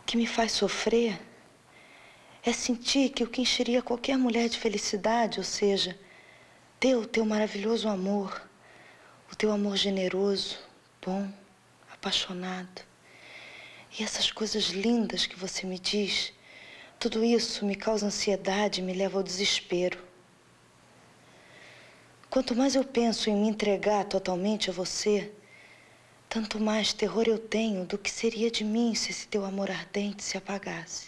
que me faz sofrer é sentir que o que encheria qualquer mulher de felicidade, ou seja, ter o teu maravilhoso amor, o teu amor generoso, bom, apaixonado. E essas coisas lindas que você me diz, tudo isso me causa ansiedade e me leva ao desespero. Quanto mais eu penso em me entregar totalmente a você, tanto mais terror eu tenho do que seria de mim se esse teu amor ardente se apagasse.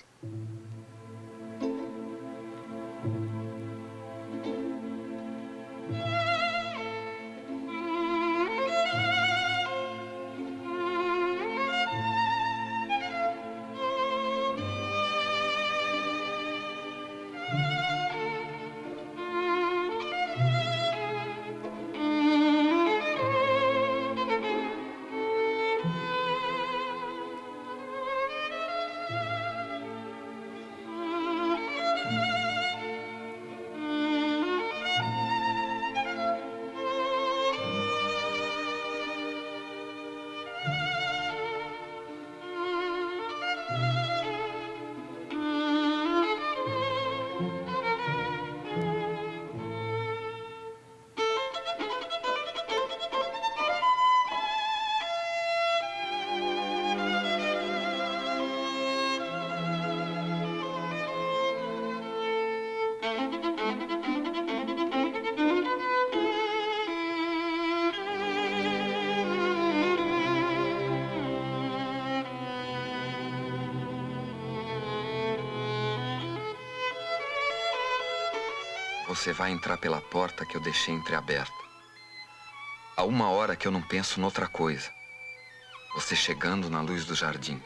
Você vai entrar pela porta que eu deixei entreaberta. Há 1 hora que eu não penso noutra coisa. Você chegando na luz do jardim.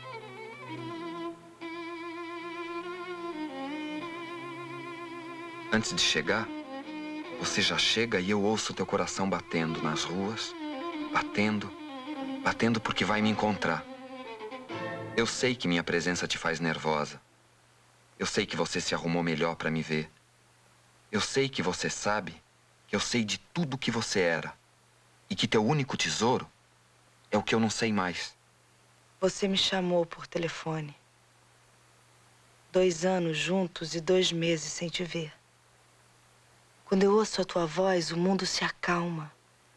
Antes de chegar, você já chega e eu ouço teu coração batendo nas ruas. Batendo, batendo porque vai me encontrar. Eu sei que minha presença te faz nervosa. Eu sei que você se arrumou melhor para me ver. Eu sei que você sabe que eu sei de tudo que você era. E que teu único tesouro é o que eu não sei mais. Você me chamou por telefone. 2 anos juntos e 2 meses sem te ver. Quando eu ouço a tua voz, o mundo se acalma.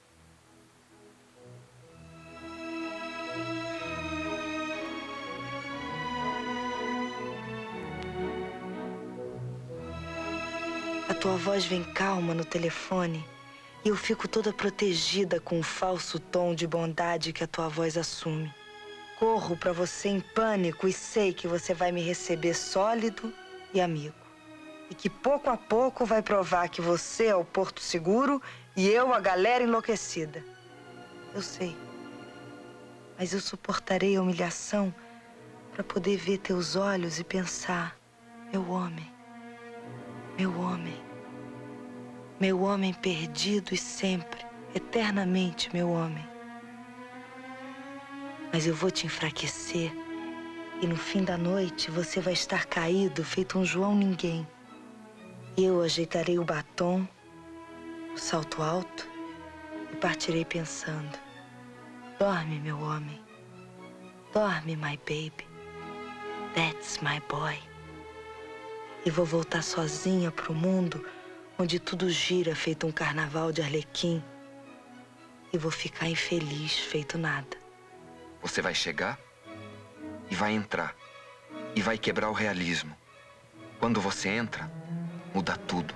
A tua voz vem calma no telefone e eu fico toda protegida com o falso tom de bondade que a tua voz assume. Corro pra você em pânico e sei que você vai me receber sólido e amigo. E que pouco a pouco vai provar que você é o porto seguro e eu a galera enlouquecida. Eu sei. Mas eu suportarei a humilhação pra poder ver teus olhos e pensar: meu homem, meu homem. Meu homem perdido e sempre, eternamente meu homem. Mas eu vou te enfraquecer e no fim da noite você vai estar caído, feito um João Ninguém. E eu ajeitarei o batom, o salto alto e partirei pensando: dorme, meu homem. Dorme, my baby. That's my boy. E vou voltar sozinha pro mundo onde tudo gira feito um carnaval de Arlequim. E vou ficar infeliz, feito nada. Você vai chegar e vai entrar. E vai quebrar o realismo. Quando você entra, muda tudo.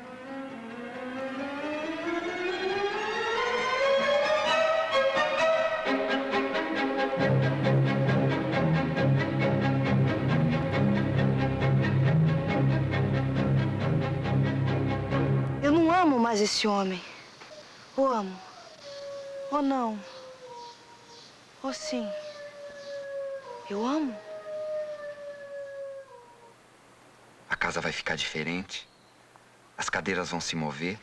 Eu não amo mais esse homem. Ou amo, ou não, ou sim. Eu amo. A casa vai ficar diferente. As cadeiras vão se mover.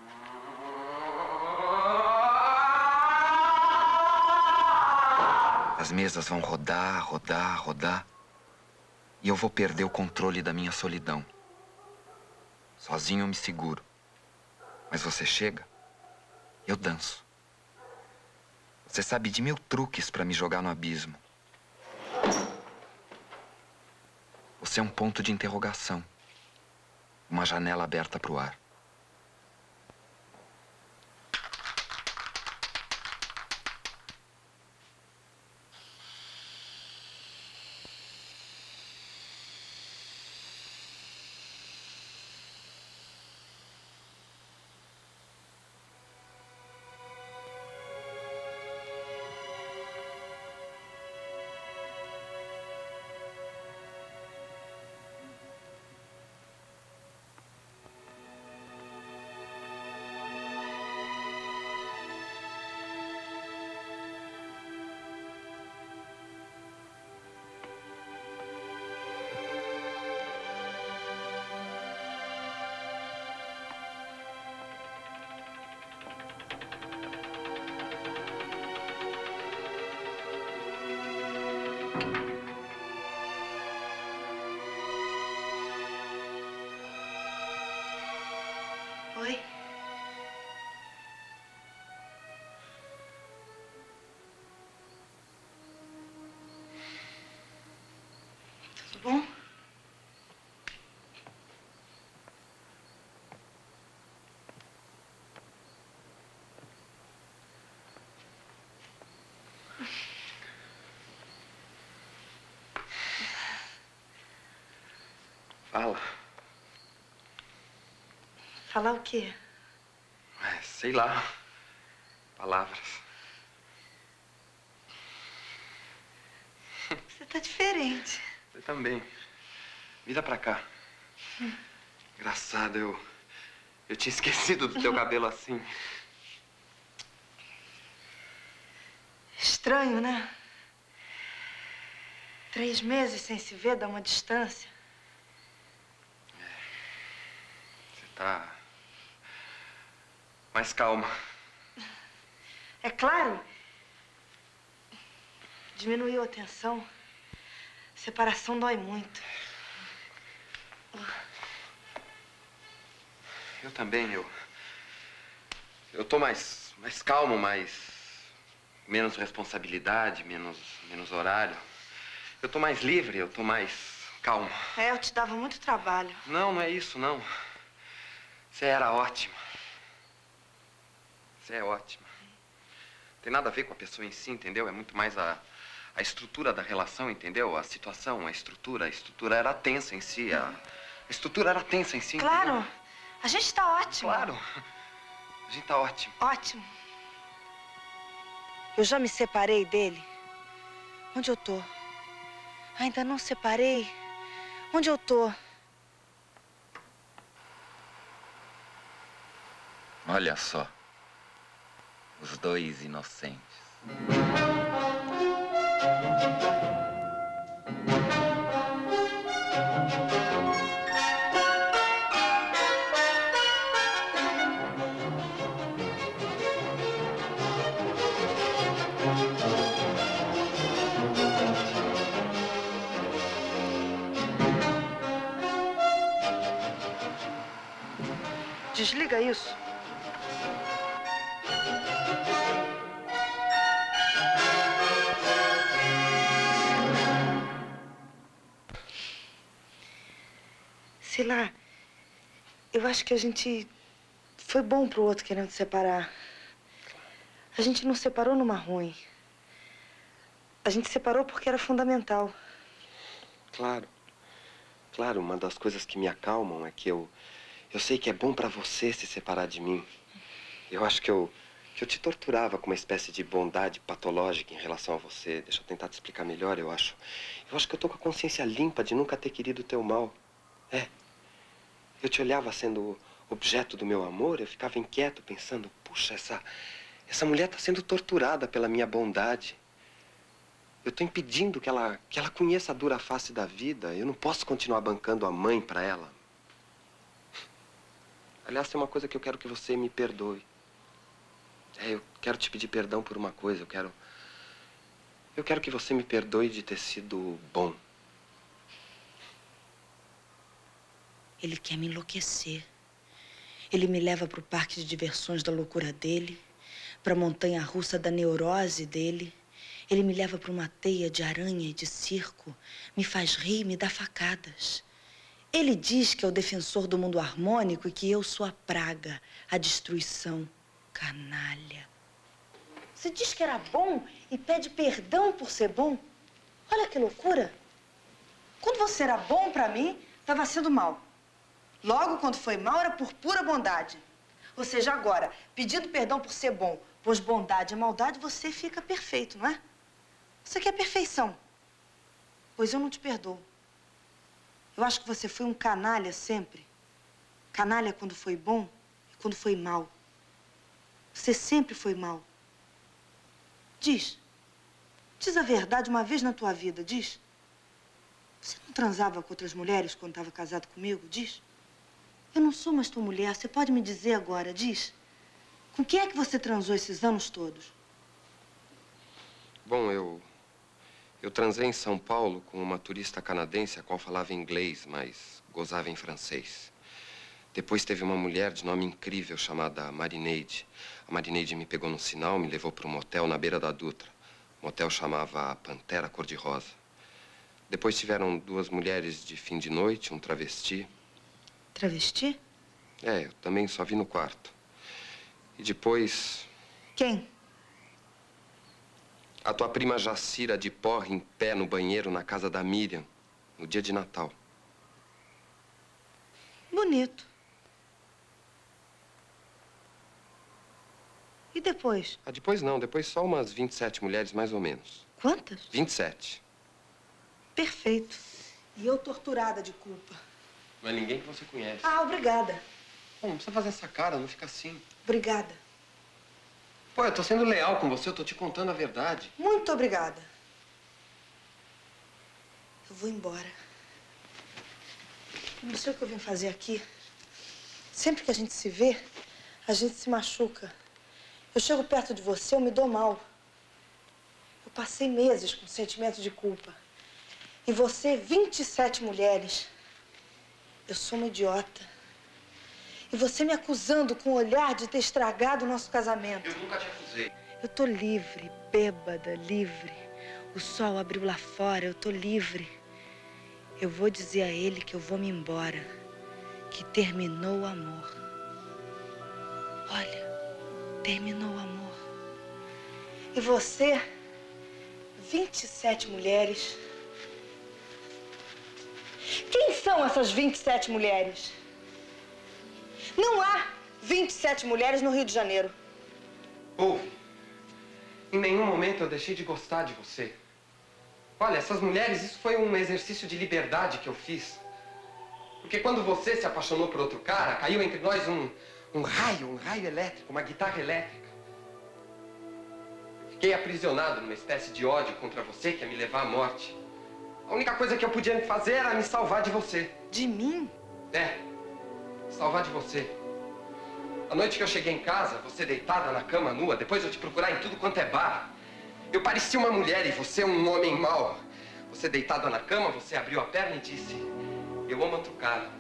As mesas vão rodar, rodar, rodar. E eu vou perder o controle da minha solidão. Sozinho eu me seguro. Mas você chega, eu danço. Você sabe de 1000 truques para me jogar no abismo. Você é um ponto de interrogação. Uma janela aberta para o ar. Oi? Tudo bom? Fala. Falar o quê? Sei lá. Palavras. Você tá diferente. Você também. Vira pra cá. Engraçado, eu tinha esquecido do teu cabelo assim. Estranho, né? 3 meses sem se ver dá uma distância. Você tá mais calma. É claro. Diminuiu a tensão. Separação dói muito. Eu também, eu tô mais calmo, menos responsabilidade, menos horário. Eu tô mais livre, eu tô mais calmo. É, eu te dava muito trabalho. Não é isso, não. Você era ótima. Você é ótima. Não tem nada a ver com a pessoa em si, entendeu? É muito mais a estrutura da relação, entendeu? A situação, a estrutura era tensa em si. A estrutura era tensa em si, Claro. entendeu? A gente tá ótimo. Claro. A gente tá ótimo. Ótimo. Eu já me separei dele. Onde eu tô? Ainda não separei. Onde eu tô? Olha só. Os dois inocentes. Desliga isso. Sei lá, eu acho que a gente foi bom pro outro querendo separar. A gente não separou numa ruim. A gente separou porque era fundamental. Claro. Claro, uma das coisas que me acalmam é que eu sei que é bom pra você se separar de mim. Eu acho que eu te torturava com uma espécie de bondade patológica em relação a você. Deixa eu tentar te explicar melhor, eu acho. Eu acho que eu tô com a consciência limpa de nunca ter querido o teu mal. É. Eu te olhava sendo objeto do meu amor, eu ficava inquieto, pensando, puxa, essa mulher tá sendo torturada pela minha bondade. Eu tô impedindo que ela conheça a dura face da vida. Eu não posso continuar bancando a mãe pra ela. Aliás, tem uma coisa que eu quero que você me perdoe. Eu quero te pedir perdão por uma coisa. Eu quero que você me perdoe de ter sido bom. Ele quer me enlouquecer. Ele me leva pro parque de diversões da loucura dele, pra montanha-russa da neurose dele. Ele me leva para uma teia de aranha e de circo, me faz rir e me dá facadas. Ele diz que é o defensor do mundo harmônico e que eu sou a praga, a destruição. Canalha. Você diz que era bom e pede perdão por ser bom? Olha que loucura. Quando você era bom pra mim, estava sendo mal. Logo, quando foi mal, era por pura bondade. Ou seja, agora, pedindo perdão por ser bom, pois bondade e maldade, você fica perfeito, não é? Você quer perfeição. Pois eu não te perdoo. Eu acho que você foi um canalha sempre. Canalha quando foi bom e quando foi mal. Você sempre foi mal. Diz. Diz a verdade uma vez na tua vida, diz. Você não transava com outras mulheres quando estava casado comigo, diz. Eu não sou mais tua mulher, você pode me dizer agora, diz. Com quem é que você transou esses anos todos? Bom, eu transei em São Paulo com uma turista canadense a qual falava inglês, mas gozava em francês. Depois teve uma mulher de nome incrível chamada Marineide. A Marineide me pegou no sinal, me levou para um motel na beira da Dutra. O motel chamava Pantera Cor-de-Rosa. Depois tiveram 2 mulheres de fim de noite, um travesti. Travesti? É, eu também só vi no quarto. E depois... Quem? A tua prima Jacira de porre em pé no banheiro na casa da Miriam, no dia de Natal. Bonito. E depois? Ah, depois não. Depois só umas 27 mulheres, mais ou menos. Quantas? 27. Perfeito. E eu torturada de culpa. Não é ninguém que você conhece. Ah, obrigada. Pô, não precisa fazer essa cara, não fica assim. Obrigada. Pô, eu tô sendo leal com você, eu tô te contando a verdade. Muito obrigada. Eu vou embora. Eu não sei o que eu vim fazer aqui. Sempre que a gente se vê, a gente se machuca. Eu chego perto de você, eu me dou mal. Eu passei meses com sentimento de culpa. E você, 27 mulheres. Eu sou uma idiota. E você me acusando com o olhar de ter estragado o nosso casamento. Eu nunca te acusei. Eu tô livre, bêbada, livre. O sol abriu lá fora, eu tô livre. Eu vou dizer a ele que eu vou me embora. Que terminou o amor. Olha, terminou o amor. E você, 27 mulheres. Quem são essas 27 mulheres? Não há 27 mulheres no Rio de Janeiro. Ouve, em nenhum momento eu deixei de gostar de você. Olha, essas mulheres, isso foi um exercício de liberdade que eu fiz. Porque quando você se apaixonou por outro cara, caiu entre nós um raio elétrico, uma guitarra elétrica. Fiquei aprisionado numa espécie de ódio contra você que ia me levar à morte. A única coisa que eu podia fazer era me salvar de você. De mim? É, salvar de você. A noite que eu cheguei em casa, você deitada na cama nua, depois eu te procurar em tudo quanto é bar. Eu parecia uma mulher e você um homem mau. Você deitada na cama, você abriu a perna e disse: eu amo outro cara.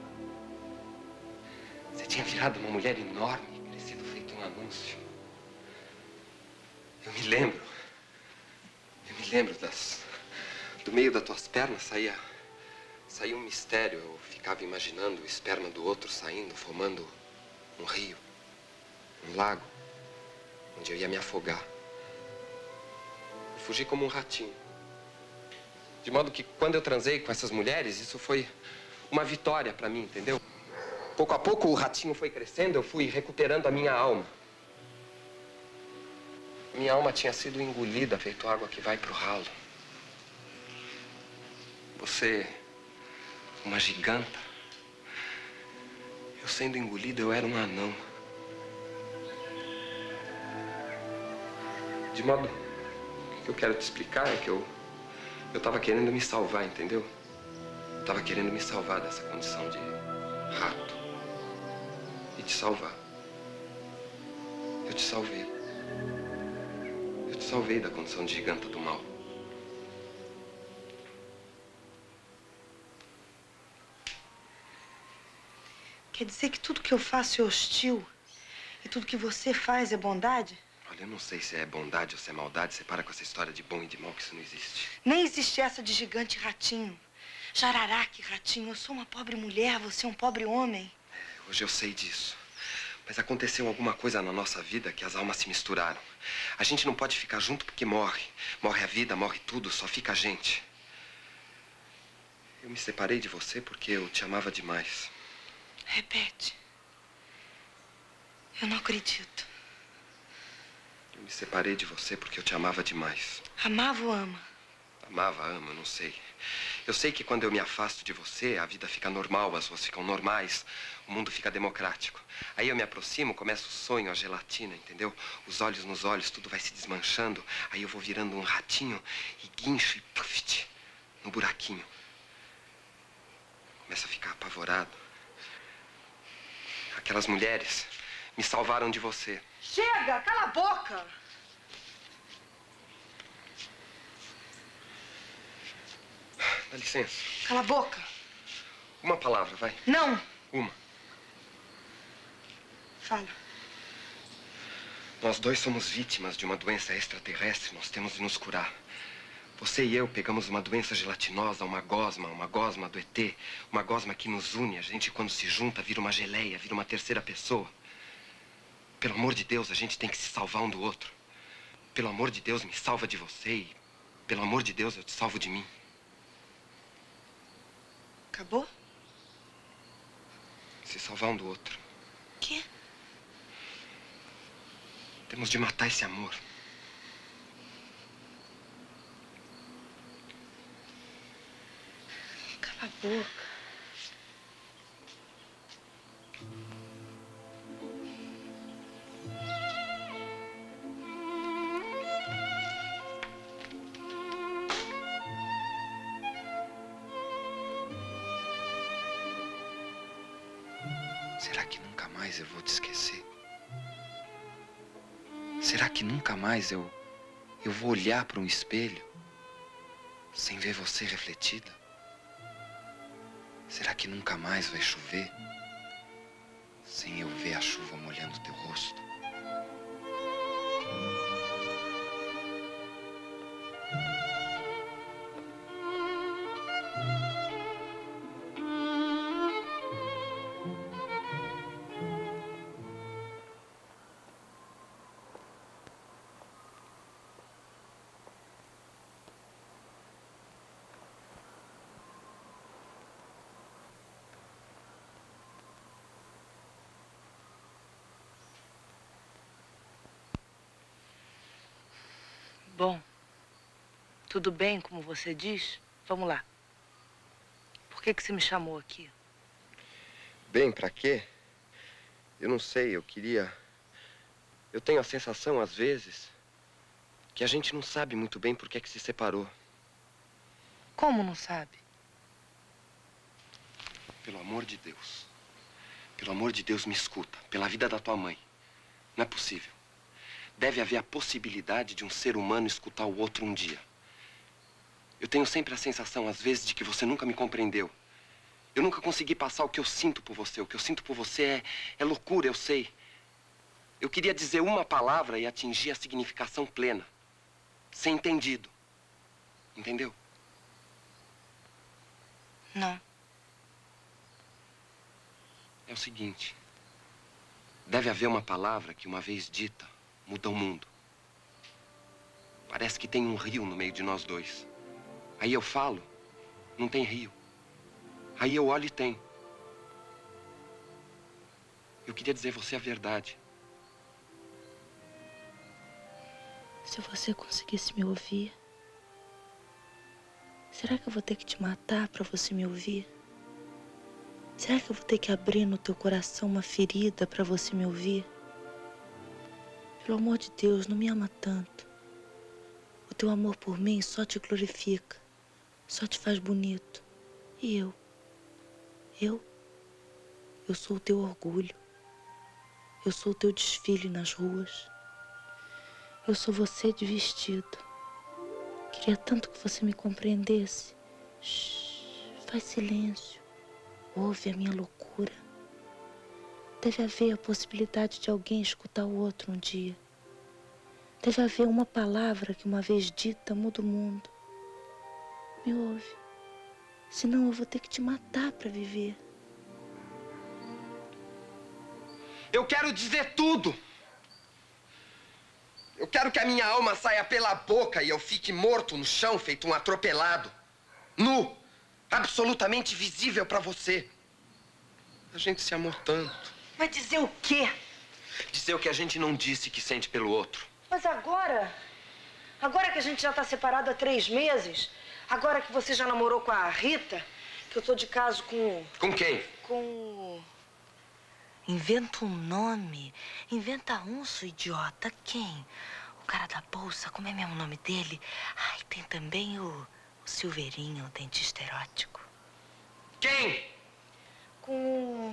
Você tinha virado uma mulher enorme, crescido feito um anúncio. Eu me lembro do meio das tuas pernas saía um mistério. Eu ficava imaginando o esperma do outro saindo, formando um rio, um lago, onde eu ia me afogar. Eu fugi como um ratinho. De modo que quando eu transei com essas mulheres, isso foi uma vitória pra mim, entendeu? Pouco a pouco o ratinho foi crescendo, eu fui recuperando a minha alma. Minha alma tinha sido engolida, feito água que vai pro ralo. Você, uma giganta. Eu sendo engolido, eu era um anão. De modo que o que eu quero te explicar é que eu tava querendo me salvar, entendeu? Eu tava querendo me salvar dessa condição de rato. E te salvar. Eu te salvei. Eu te salvei da condição de giganta do mal. Quer dizer que tudo que eu faço é hostil? E tudo que você faz é bondade? Olha, Olha, eu não sei se é bondade ou se é maldade. Você para com essa história de bom e de mal, que isso não existe. Nem existe essa de gigante e ratinho. Jararaca e ratinho, eu sou uma pobre mulher, você é um pobre homem. Hoje eu sei disso. Mas aconteceu alguma coisa na nossa vida que as almas se misturaram. A gente não pode ficar junto porque morre. Morre a vida, morre tudo, só fica a gente. Eu me separei de você porque eu te amava demais. Repete. Eu não acredito. Eu me separei de você porque eu te amava demais. Amava ou ama? Amava, ama, eu não sei. Eu sei que quando eu me afasto de você, a vida fica normal, as ruas ficam normais, o mundo fica democrático. Aí eu me aproximo, começa o sonho, a gelatina, entendeu? Os olhos nos olhos, tudo vai se desmanchando. Aí eu vou virando um ratinho e guincho e puft no buraquinho. Começo a ficar apavorado. Aquelas mulheres me salvaram de você. Chega! Cala a boca! Dá licença. Cala a boca! Uma palavra, vai. Não! Uma. Fala. Nós dois somos vítimas de uma doença extraterrestre. Nós temos de nos curar. Você e eu pegamos uma doença gelatinosa, uma gosma do ET. Uma gosma que nos une. A gente, quando se junta, vira uma geleia, vira uma terceira pessoa. Pelo amor de Deus, a gente tem que se salvar um do outro. Pelo amor de Deus, me salva de você e, pelo amor de Deus, eu te salvo de mim. Acabou? Se salvar um do outro. Quê? Temos de matar esse amor. Cala a boca. Será que nunca mais eu vou te esquecer? Será que nunca mais eu vou olhar para um espelho sem ver você refletida? Será que nunca mais vai chover sem eu ver a chuva molhando teu rosto? Bom, tudo bem, como você diz? Vamos lá. Por que você me chamou aqui? Bem, pra quê? Eu não sei, eu queria... Eu tenho a sensação, às vezes, que a gente não sabe muito bem por que é que se separou. Como não sabe? Pelo amor de Deus. Pelo amor de Deus, me escuta. Pela vida da tua mãe. Não é possível. Deve haver a possibilidade de um ser humano escutar o outro um dia. Eu tenho sempre a sensação, às vezes, de que você nunca me compreendeu. Eu nunca consegui passar o que eu sinto por você. O que eu sinto por você é loucura, eu sei. Eu queria dizer uma palavra e atingir a significação plena. Ser entendido. Entendeu? Não. É o seguinte. Deve haver uma palavra que, uma vez dita, muda o mundo. Parece que tem um rio no meio de nós dois. Aí eu falo, não tem rio. Aí eu olho e tem. Eu queria dizer a você a verdade. Se você conseguisse me ouvir, será que eu vou ter que te matar pra você me ouvir? Será que eu vou ter que abrir no teu coração uma ferida pra você me ouvir? Pelo amor de Deus, não me ama tanto. O teu amor por mim só te glorifica, só te faz bonito. E eu sou o teu orgulho. Eu sou o teu desfile nas ruas. Eu sou você de vestido. Queria tanto que você me compreendesse. Shhh, faz silêncio. Ouve a minha loucura. Deve haver a possibilidade de alguém escutar o outro um dia. Deve haver uma palavra que uma vez dita muda o mundo. Me ouve. Senão eu vou ter que te matar para viver. Eu quero dizer tudo. Eu quero que a minha alma saia pela boca e eu fique morto no chão, feito um atropelado. Nu. Absolutamente visível para você. A gente se amou tanto. Vai dizer o quê? Dizer o que a gente não disse que sente pelo outro. Mas agora que a gente já tá separado há 3 meses, agora que você já namorou com a Rita, que eu tô de caso com... Com quem? Com... Inventa um nome. Inventa um, sua idiota. Quem? O cara da bolsa, como é mesmo o nome dele? Ai, tem também o Silveirinho, o dentista erótico. Quem? Com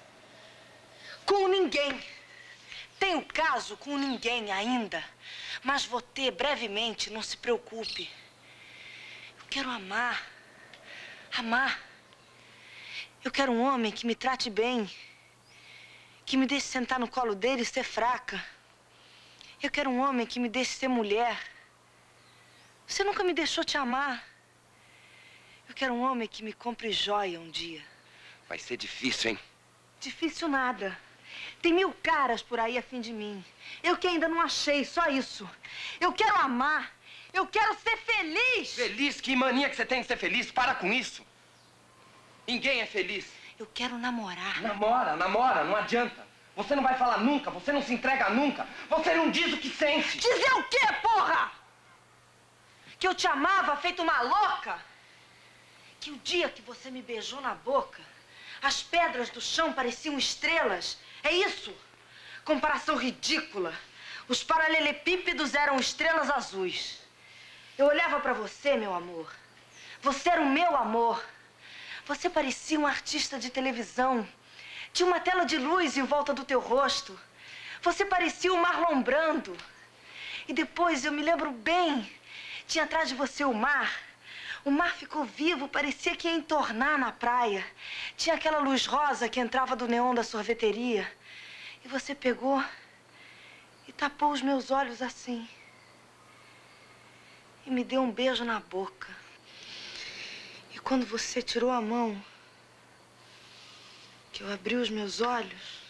ninguém. Tenho caso com ninguém ainda, mas vou ter brevemente, não se preocupe. Eu quero amar. Amar. Eu quero um homem que me trate bem, que me deixe sentar no colo dele e ser fraca. Eu quero um homem que me deixe ser mulher. Você nunca me deixou te amar. Eu quero um homem que me compre joia um dia. Vai ser difícil, hein? Difícil nada. Tem 1000 caras por aí a fim de mim. Eu que ainda não achei, só isso. Eu quero amar. Eu quero ser feliz. Feliz? Que mania que você tem de ser feliz? Para com isso. Ninguém é feliz. Eu quero namorar. Namora, não adianta. Você não vai falar nunca, você não se entrega nunca. Você não diz o que sente. Dizer o quê, porra? Que eu te amava feito uma louca? Que o dia que você me beijou na boca, as pedras do chão pareciam estrelas? É isso? Comparação ridícula. Os paralelepípedos eram estrelas azuis. Eu olhava pra você, meu amor. Você era o meu amor. Você parecia um artista de televisão. Tinha uma tela de luz em volta do teu rosto. Você parecia o Marlon Brando. E depois, eu me lembro bem, tinha atrás de você o mar. O mar ficou vivo, parecia que ia entornar na praia. Tinha aquela luz rosa que entrava do neon da sorveteria. E você pegou e tapou os meus olhos assim. E me deu um beijo na boca. E quando você tirou a mão, que eu abri os meus olhos,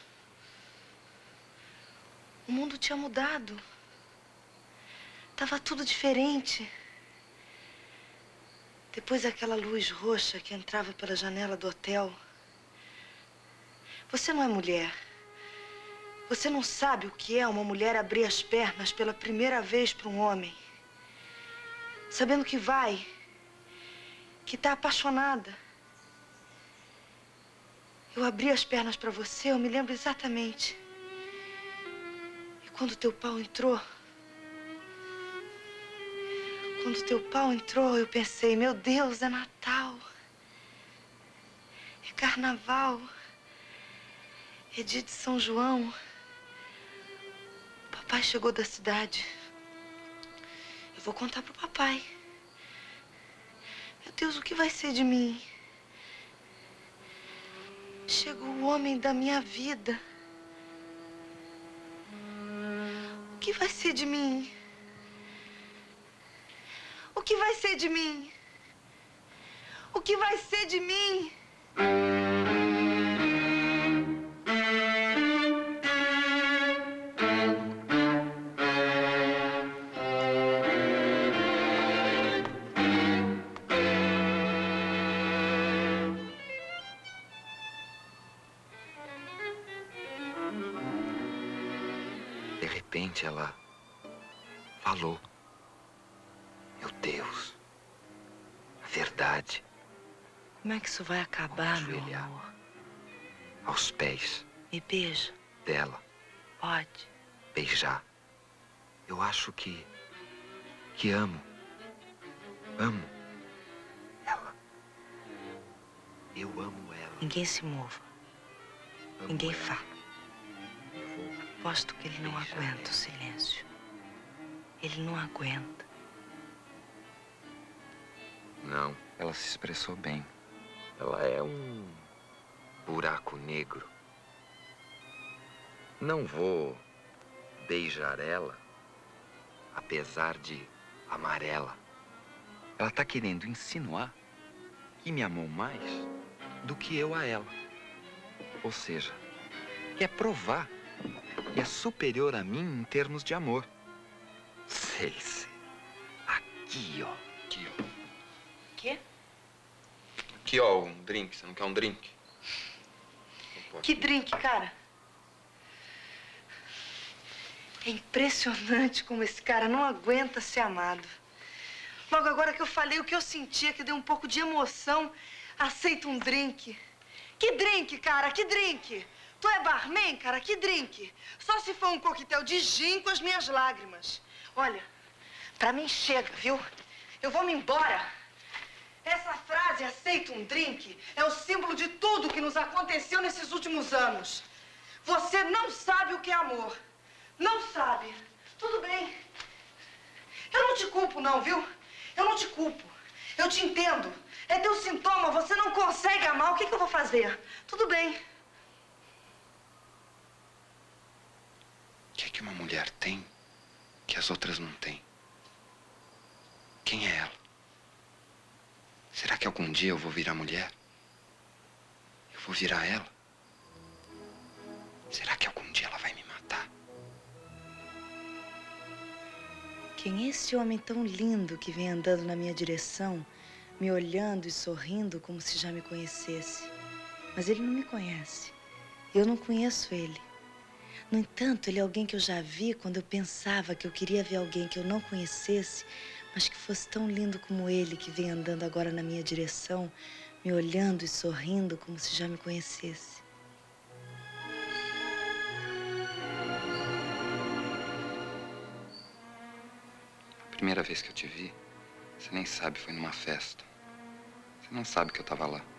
o mundo tinha mudado. Tava tudo diferente. Depois daquela luz roxa que entrava pela janela do hotel. Você não é mulher. Você não sabe o que é uma mulher abrir as pernas pela primeira vez para um homem. Sabendo que vai, que tá apaixonada. Eu abri as pernas para você, eu me lembro exatamente. E quando teu pau entrou... Quando teu pau entrou, eu pensei, meu Deus, é Natal. É Carnaval. É dia de São João. O papai chegou da cidade. Eu vou contar pro papai. Meu Deus, o que vai ser de mim? Chegou o homem da minha vida. O que vai ser de mim? O que vai ser de mim? O que vai ser de mim? De repente, ela falou. Meu Deus. A verdade. Como é que isso vai acabar, meu Ajoelhar. amor? Aos pés Me beija. dela. Pode. Beijar. Eu acho que amo. Amo ela. Eu amo ela. Ninguém se mova. Amo Ninguém ela. fala. Eu vou Aposto que ele não beijar aguenta ela. o silêncio. Ele não aguenta. Não, ela se expressou bem. Ela é um buraco negro. Não vou beijar ela apesar de amarela. Ela tá querendo insinuar que me amou mais do que eu a ela. Ou seja, quer provar que é superior a mim em termos de amor. Sei. Aqui, ó. Aqui, ó. Quê? Aqui, ó, um drink. Você não quer um drink? Que drink, cara? É impressionante como esse cara não aguenta ser amado. Logo agora que eu falei o que eu sentia, que deu um pouco de emoção, aceita um drink. Que drink, cara? Que drink? Tu é barman, cara? Que drink? Só se for um coquetel de gin com as minhas lágrimas. Olha, pra mim chega, viu? Eu vou me embora. Essa frase, aceita um drink, é o símbolo de tudo que nos aconteceu nesses últimos anos. Você não sabe o que é amor. Não sabe. Tudo bem. Eu não te culpo, não, viu? Eu não te culpo. Eu te entendo. É teu sintoma, você não consegue amar. O que eu vou fazer? Tudo bem. O que é que uma mulher tem que as outras não têm? Quem é ela? Será que algum dia eu vou virar mulher? Eu vou virar ela? Será que algum dia ela vai me matar? Quem é esse homem tão lindo que vem andando na minha direção, me olhando e sorrindo como se já me conhecesse? Mas ele não me conhece. Eu não conheço ele. No entanto, ele é alguém que eu já vi quando eu pensava que eu queria ver alguém que eu não conhecesse, mas que fosse tão lindo como ele, que vem andando agora na minha direção, me olhando e sorrindo como se já me conhecesse. A primeira vez que eu te vi, você nem sabe, foi numa festa. Você não sabe que eu tava lá.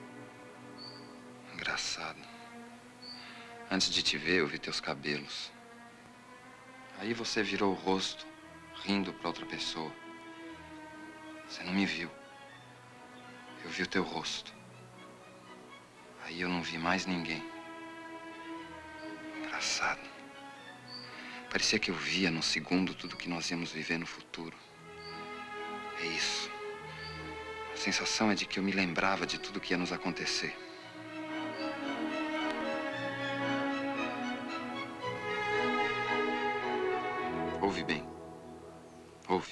Engraçado. Antes de te ver, eu vi teus cabelos. Aí você virou o rosto, rindo pra outra pessoa. Você não me viu. Eu vi o teu rosto. Aí eu não vi mais ninguém. Engraçado. Parecia que eu via num segundo tudo que nós íamos viver no futuro. É isso. A sensação é de que eu me lembrava de tudo que ia nos acontecer. Ouve bem. Ouve.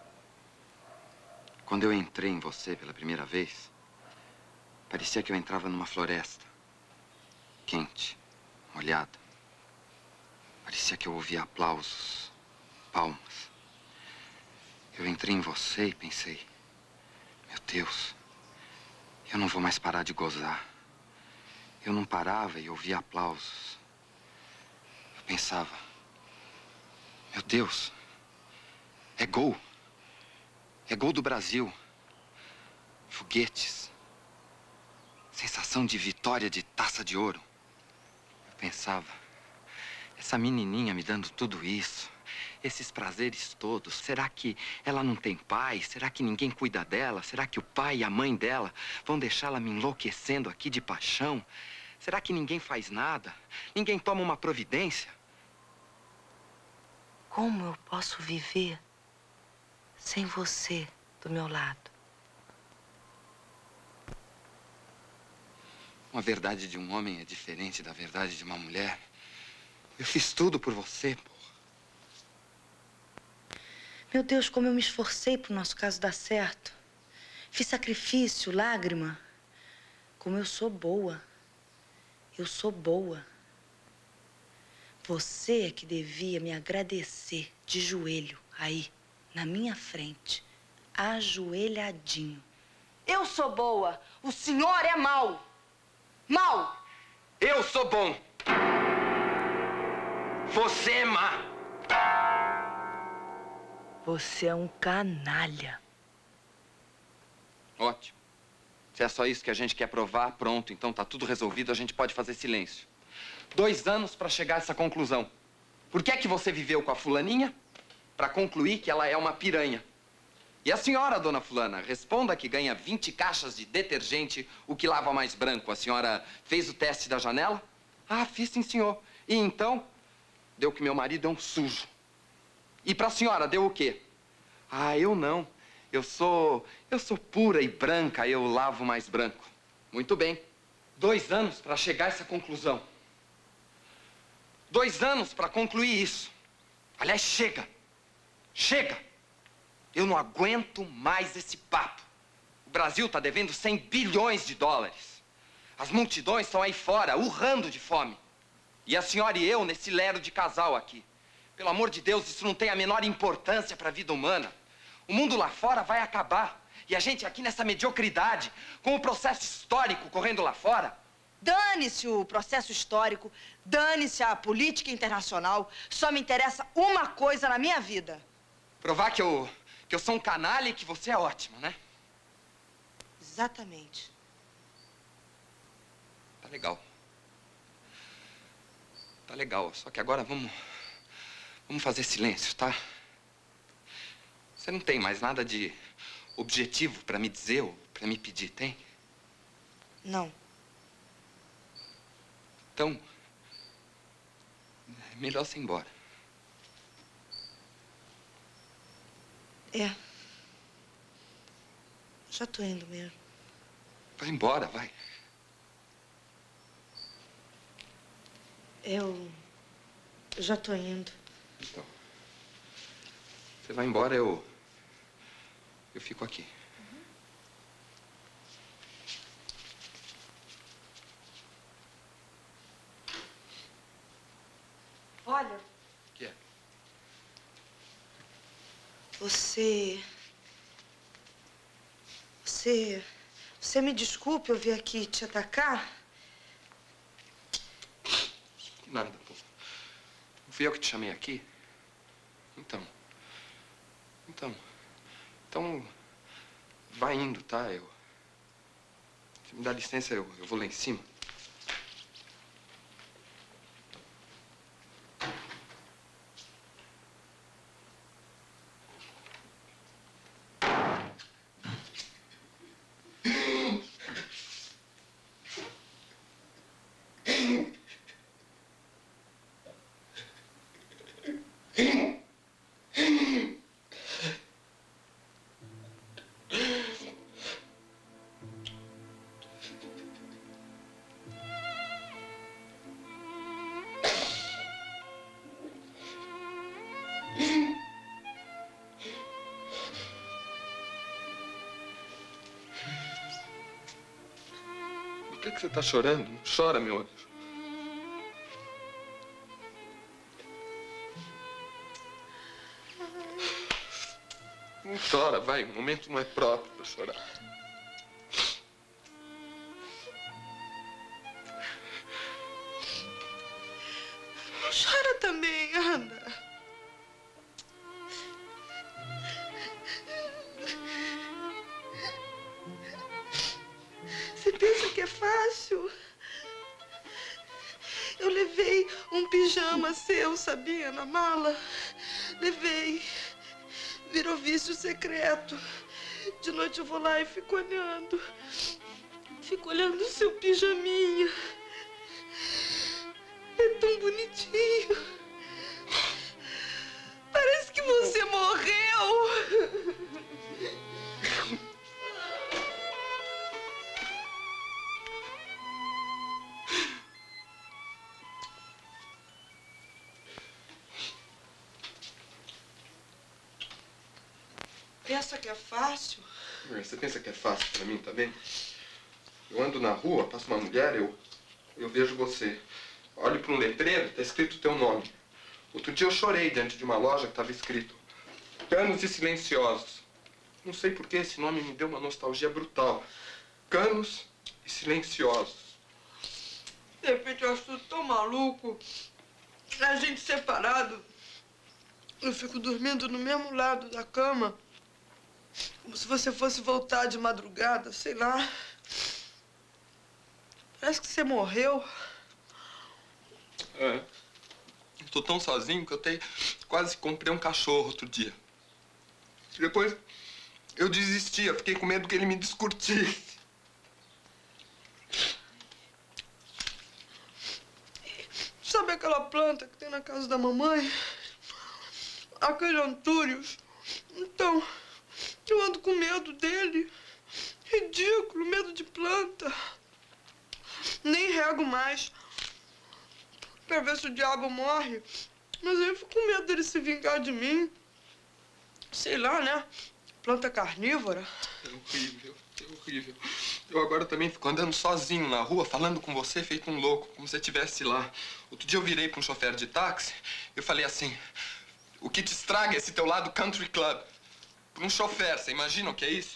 Quando eu entrei em você pela primeira vez, parecia que eu entrava numa floresta. Quente, molhada. Parecia que eu ouvia aplausos, palmas. Eu entrei em você e pensei, meu Deus, eu não vou mais parar de gozar. Eu não parava e ouvia aplausos. Eu pensava, meu Deus, é gol. É gol do Brasil. Foguetes. Sensação de vitória de taça de ouro. Eu pensava, essa menininha me dando tudo isso, esses prazeres todos, será que ela não tem pai? Será que ninguém cuida dela? Será que o pai e a mãe dela vão deixá-la me enlouquecendo aqui de paixão? Será que ninguém faz nada? Ninguém toma uma providência? Como eu posso viver sem você do meu lado? Uma verdade de um homem é diferente da verdade de uma mulher. Eu fiz tudo por você, porra. Meu Deus, como eu me esforcei pro nosso caso dar certo. Fiz sacrifício, lágrima. Como eu sou boa. Eu sou boa. Você é que devia me agradecer de joelho, aí, na minha frente, ajoelhadinho. Eu sou boa, o senhor é mau. Mau! Eu sou bom. Você é má. Você é um canalha. Ótimo. Se é só isso que a gente quer provar, pronto. Então tá tudo resolvido, a gente pode fazer silêncio. 2 anos pra chegar a essa conclusão. Por que é que você viveu com a fulaninha? Pra concluir que ela é uma piranha. E a senhora, dona fulana, responda que ganha 20 caixas de detergente, o que lava mais branco. A senhora fez o teste da janela? Ah, fiz sim, senhor. E então, deu que meu marido é um sujo. E pra senhora, deu o quê? Ah, eu não. Eu sou pura e branca, eu lavo mais branco. Muito bem. 2 anos para chegar a essa conclusão. 2 anos para concluir isso. Aliás, chega. Chega. Eu não aguento mais esse papo. O Brasil está devendo 100 bilhões de dólares. As multidões estão aí fora, urrando de fome. E a senhora e eu nesse lero de casal aqui. Pelo amor de Deus, isso não tem a menor importância para a vida humana. O mundo lá fora vai acabar. E a gente aqui nessa mediocridade, com o processo histórico correndo lá fora. Dane-se o processo histórico, dane-se a política internacional. Só me interessa uma coisa na minha vida. Provar que eu sou um canalha e que você é ótima, né? Exatamente. Tá legal. Tá legal, só que agora vamos fazer silêncio, tá? Você não tem mais nada de objetivo pra me dizer ou pra me pedir, tem? Não. Então, é melhor você ir embora. É. Já tô indo mesmo. Vai embora, vai. Eu já tô indo. Então, você vai embora, eu fico aqui. Olha. O que é? Você me desculpe eu vir aqui te atacar? Nada, pô. Não fui eu que te chamei aqui? Então, vai indo, tá? Se me dá licença, eu vou lá em cima. Por que você tá chorando? Não chora, meu anjo. Não chora, vai. O momento não é próprio pra chorar. Não chora também, anda. Você pensa que é fácil? Eu levei um pijama seu, sabia, na mala? Levei. Virou vício secreto. De noite eu vou lá e fico olhando. Fico olhando o seu pijaminha. É tão bonitinho. Parece que você morreu. Pensa que é fácil? Você pensa que é fácil pra mim, tá vendo? Eu ando na rua, passa uma mulher, eu vejo você. Olho pra um letreiro, tá escrito o teu nome. Outro dia eu chorei diante de uma loja que tava escrito Canos e Silenciosos. Não sei por que esse nome me deu uma nostalgia brutal. Canos e Silenciosos. De repente eu acho tudo tão maluco. A gente separado. Eu fico dormindo no mesmo lado da cama. Como se você fosse voltar de madrugada, sei lá. Parece que você morreu. É. Eu tô tão sozinho que eu quase comprei um cachorro outro dia. Depois eu desisti, eu fiquei com medo que ele me descurtisse. Sabe aquela planta que tem na casa da mamãe? aquele Antúrios. Então, eu ando com medo dele. Ridículo, medo de planta. Nem rego mais. Pra ver se o diabo morre. Mas eu fico com medo dele se vingar de mim. Sei lá, né? Planta carnívora. É horrível, é horrível. Eu agora também fico andando sozinho na rua, falando com você, feito um louco, como se você estivesse lá. Outro dia eu virei para um chofer de táxi, eu falei assim, o que te estraga é esse teu lado country club. Para um chofer, você imagina o que é isso?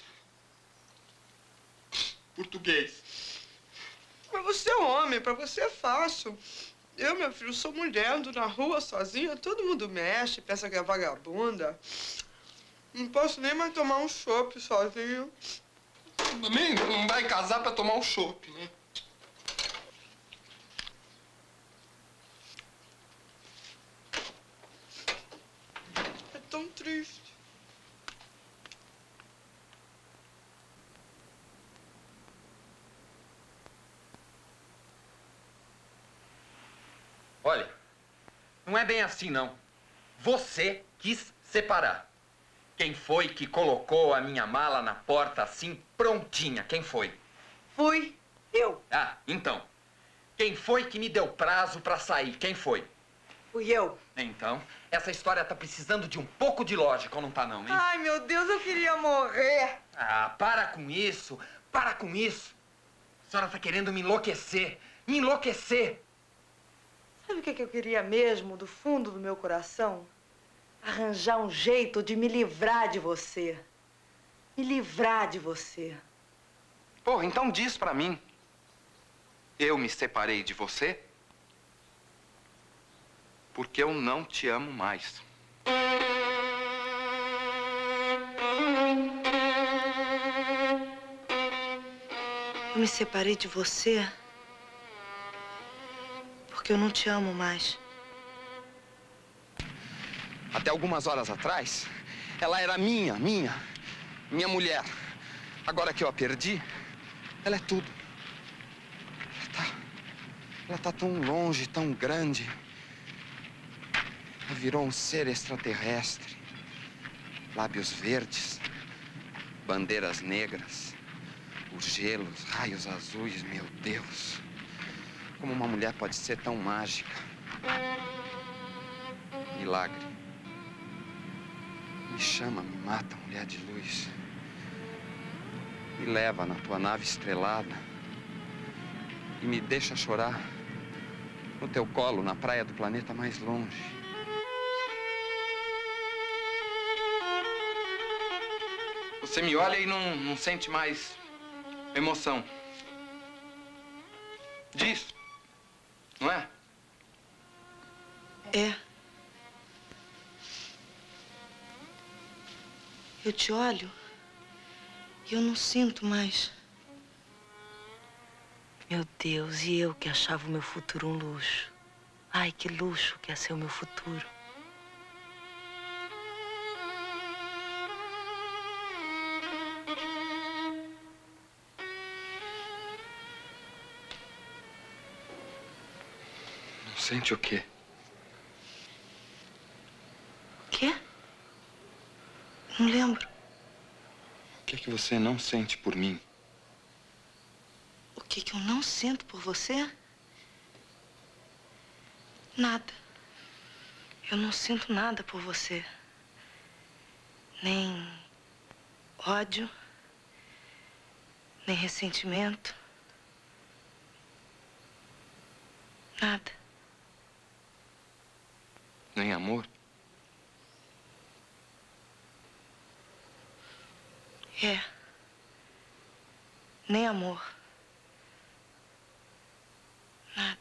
Português. Mas você é homem, pra você é fácil. Eu, meu filho, sou mulher, ando na rua sozinha, todo mundo mexe, pensa que é vagabunda. Não posso nem mais tomar um chopp sozinho. Também não vai casar pra tomar um chopp, né? É tão triste. Olha, não é bem assim, não. Você quis separar. Quem foi que colocou a minha mala na porta assim, prontinha? Quem foi? Fui eu. Ah, então. Quem foi que me deu prazo pra sair? Quem foi? Fui eu. Então, essa história tá precisando de um pouco de lógica, ou não tá não, hein? Ai, meu Deus, eu queria morrer. Ah, para com isso. Para com isso. A senhora tá querendo me enlouquecer. Me enlouquecer. Sabe o que eu queria mesmo, do fundo do meu coração? Arranjar um jeito de me livrar de você. Me livrar de você. Porra, então diz pra mim. Eu me separei de você porque eu não te amo mais. Eu me separei de você porque eu não te amo mais. Até algumas horas atrás, ela era minha mulher. Agora que eu a perdi, ela é tudo. Ela tá tão longe, tão grande. Ela virou um ser extraterrestre. Lábios verdes, bandeiras negras, o gelo, os raios azuis, meu Deus. Como uma mulher pode ser tão mágica? Milagre. Me chama, me mata, mulher de luz. Me leva na tua nave estrelada e me deixa chorar no teu colo, na praia do planeta mais longe. Você me olha e não sente mais emoção. Diz, não é? É. Eu te olho e eu não sinto mais. Meu Deus, e eu que achava o meu futuro um luxo. Ai, que luxo que é ser o meu futuro. Não sente o quê? Quê? Não lembro. O que é que você não sente por mim? O que eu não sinto por você? Nada. Eu não sinto nada por você. Nem ódio, nem ressentimento. Nada. Nem amor? É. Nem amor. Nada.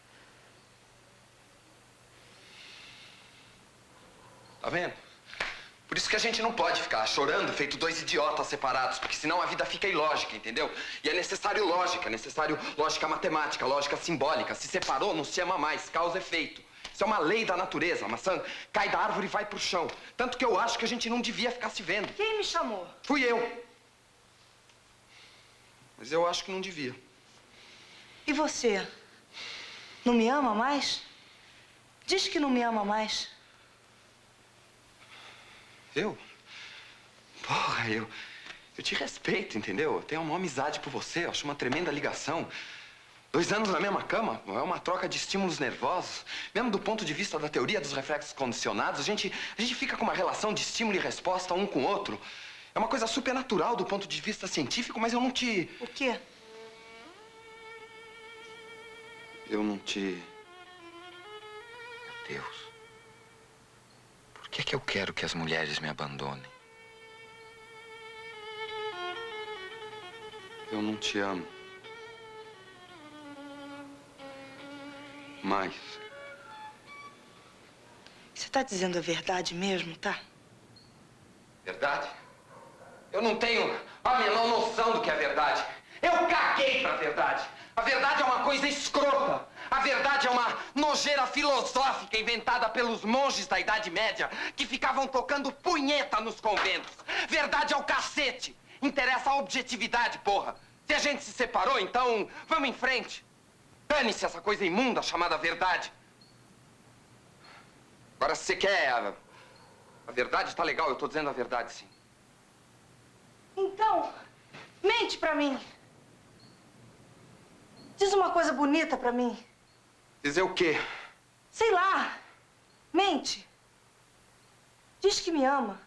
Tá vendo? Por isso que a gente não pode ficar chorando feito dois idiotas separados, porque senão a vida fica ilógica, entendeu? E é necessário lógica matemática, lógica simbólica. Se separou, não se ama mais, causa e efeito. Isso é uma lei da natureza. A maçã cai da árvore e vai pro chão. Tanto que eu acho que a gente não devia ficar se vendo. Quem me chamou? Fui eu. Mas eu acho que não devia. E você? Não me ama mais? Diz que não me ama mais. Eu? Porra, eu te respeito, entendeu? Eu tenho uma amizade por você, eu acho uma tremenda ligação. 2 anos na mesma cama é uma troca de estímulos nervosos. Mesmo do ponto de vista da teoria dos reflexos condicionados, a gente fica com uma relação de estímulo e resposta um com o outro. É uma coisa supernatural do ponto de vista científico, mas eu não te... O quê? Eu não te... Meu Deus. Por que eu quero que as mulheres me abandonem? Eu não te amo. Mais. Você tá dizendo a verdade mesmo, tá? Verdade? Eu não tenho a menor noção do que é verdade. Eu caguei pra verdade. A verdade é uma coisa escrota. A verdade é uma nojeira filosófica inventada pelos monges da Idade Média que ficavam tocando punheta nos conventos. Verdade é o cacete. Interessa a objetividade, porra. Se a gente se separou, então vamos em frente. Dane-se essa coisa imunda chamada verdade. Agora, se você quer a verdade, tá legal. Eu tô dizendo a verdade, sim. Então, mente pra mim. Diz uma coisa bonita pra mim. Dizer o quê? Sei lá. Mente. Diz que me ama.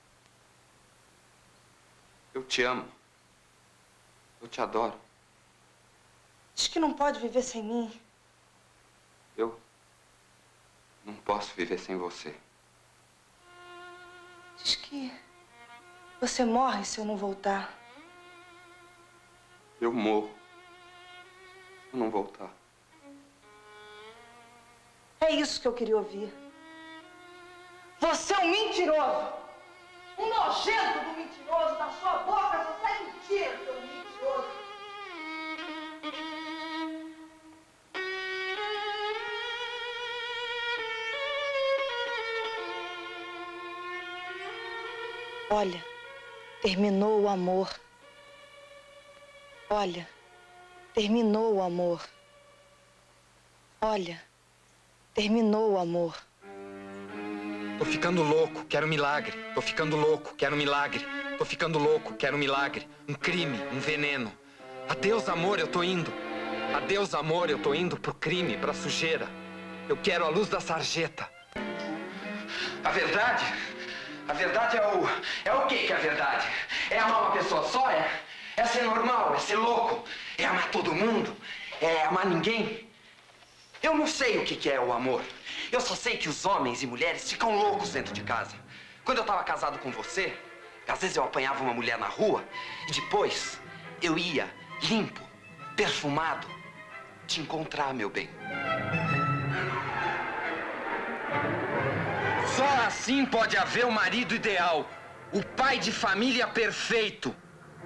Eu te amo. Eu te adoro. Diz que não pode viver sem mim. Eu não posso viver sem você. Diz que você morre se eu não voltar. Eu morro se eu não voltar. É isso que eu queria ouvir. Você é um mentiroso. Um nojento do mentiroso. Da sua boca só sai mentira, seu mentiroso. Olha, terminou o amor. Olha, terminou o amor. Olha, terminou o amor. Tô ficando louco, quero milagre. Tô ficando louco, quero milagre. Tô ficando louco, quero milagre. Um crime, um veneno. Adeus, amor, eu tô indo. Adeus, amor, eu tô indo pro crime, pra sujeira. Eu quero a luz da sarjeta. A verdade é o que é a verdade? É amar uma pessoa só? É ser normal, é ser louco? É amar todo mundo? É amar ninguém? Eu não sei o que é o amor. Eu só sei que os homens e mulheres ficam loucos dentro de casa. Quando eu tava casado com você, às vezes eu apanhava uma mulher na rua e depois eu ia, limpo, perfumado, te encontrar, meu bem. Só assim pode haver o marido ideal, o pai de família perfeito.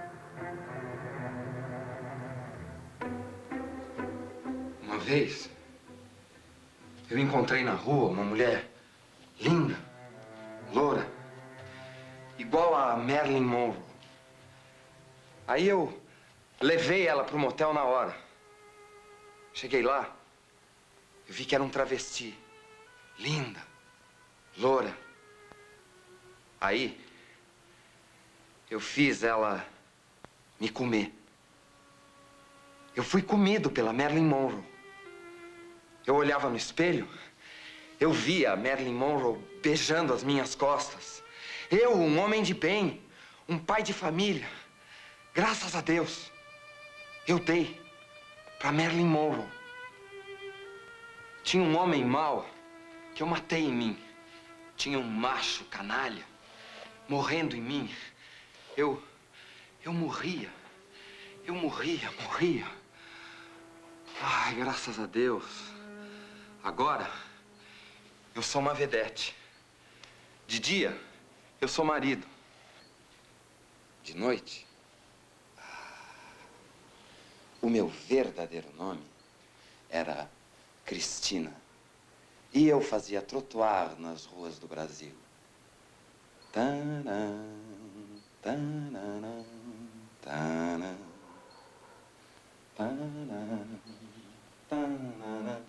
Uma vez, eu encontrei na rua uma mulher linda, loura, igual a Marilyn Monroe. Aí eu levei ela pro motel na hora. Cheguei lá, eu vi que era um travesti, linda, loura. Aí, eu fiz ela me comer. Eu fui comido pela Marilyn Monroe. Eu olhava no espelho, eu via a Marilyn Monroe beijando as minhas costas. Eu, um homem de bem, um pai de família, graças a Deus, eu dei pra Marilyn Monroe. Tinha um homem mau que eu matei em mim. Tinha um macho canalha morrendo em mim. Eu morria. Eu morria. Ai, graças a Deus. Agora, eu sou uma vedete. De dia, eu sou marido. De noite, o meu verdadeiro nome era Cristina. E eu fazia trotuar nas ruas do Brasil. Tanã, tanã, tanã, tanã, tanã.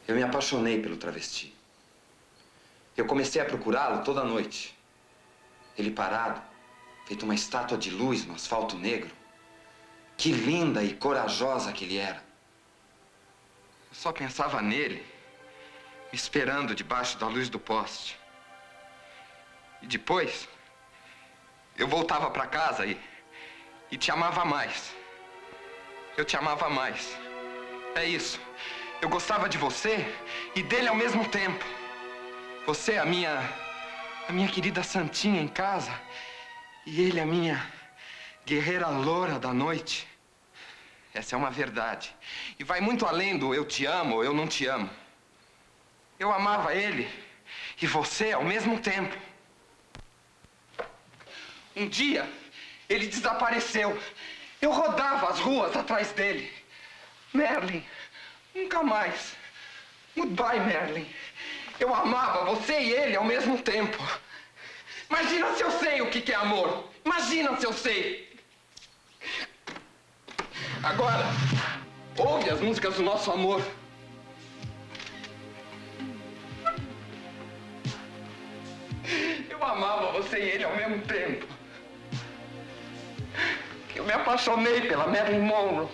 Eu me apaixonei pelo travesti. Eu comecei a procurá-lo toda noite. Ele parado, feito uma estátua de luz no asfalto negro. Que linda e corajosa que ele era. Eu só pensava nele, me esperando debaixo da luz do poste. E depois, eu voltava para casa e te amava mais. Eu te amava mais. É isso. Eu gostava de você e dele ao mesmo tempo. Você é a minha querida santinha em casa. E ele a minha guerreira loura da noite. Essa é uma verdade. E vai muito além do eu te amo ou eu não te amo. Eu amava ele e você ao mesmo tempo. Um dia, ele desapareceu. Eu rodava as ruas atrás dele. Merlin, nunca mais. Goodbye, Merlin. Eu amava você e ele ao mesmo tempo. Imagina se eu sei o que é amor. Imagina se eu sei. Agora, ouve as músicas do nosso amor. Eu amava você e ele ao mesmo tempo. Eu me apaixonei pela Marilyn Monroe.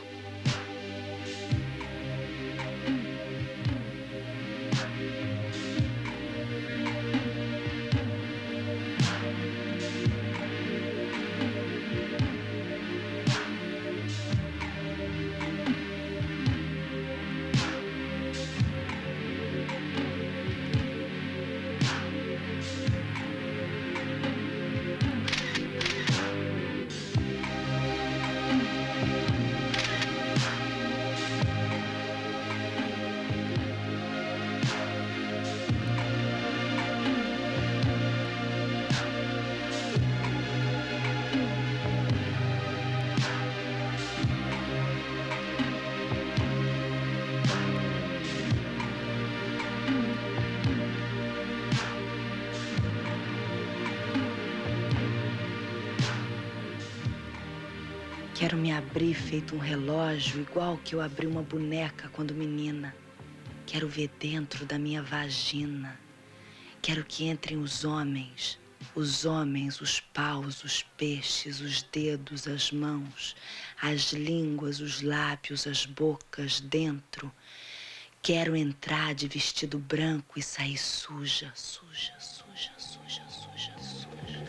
Quero me abrir feito um relógio, igual que eu abri uma boneca quando menina. Quero ver dentro da minha vagina. Quero que entrem os homens, os paus, os peixes, os dedos, as mãos, as línguas, os lábios, as bocas dentro. Quero entrar de vestido branco e sair suja, suja, suja, suja, suja, suja.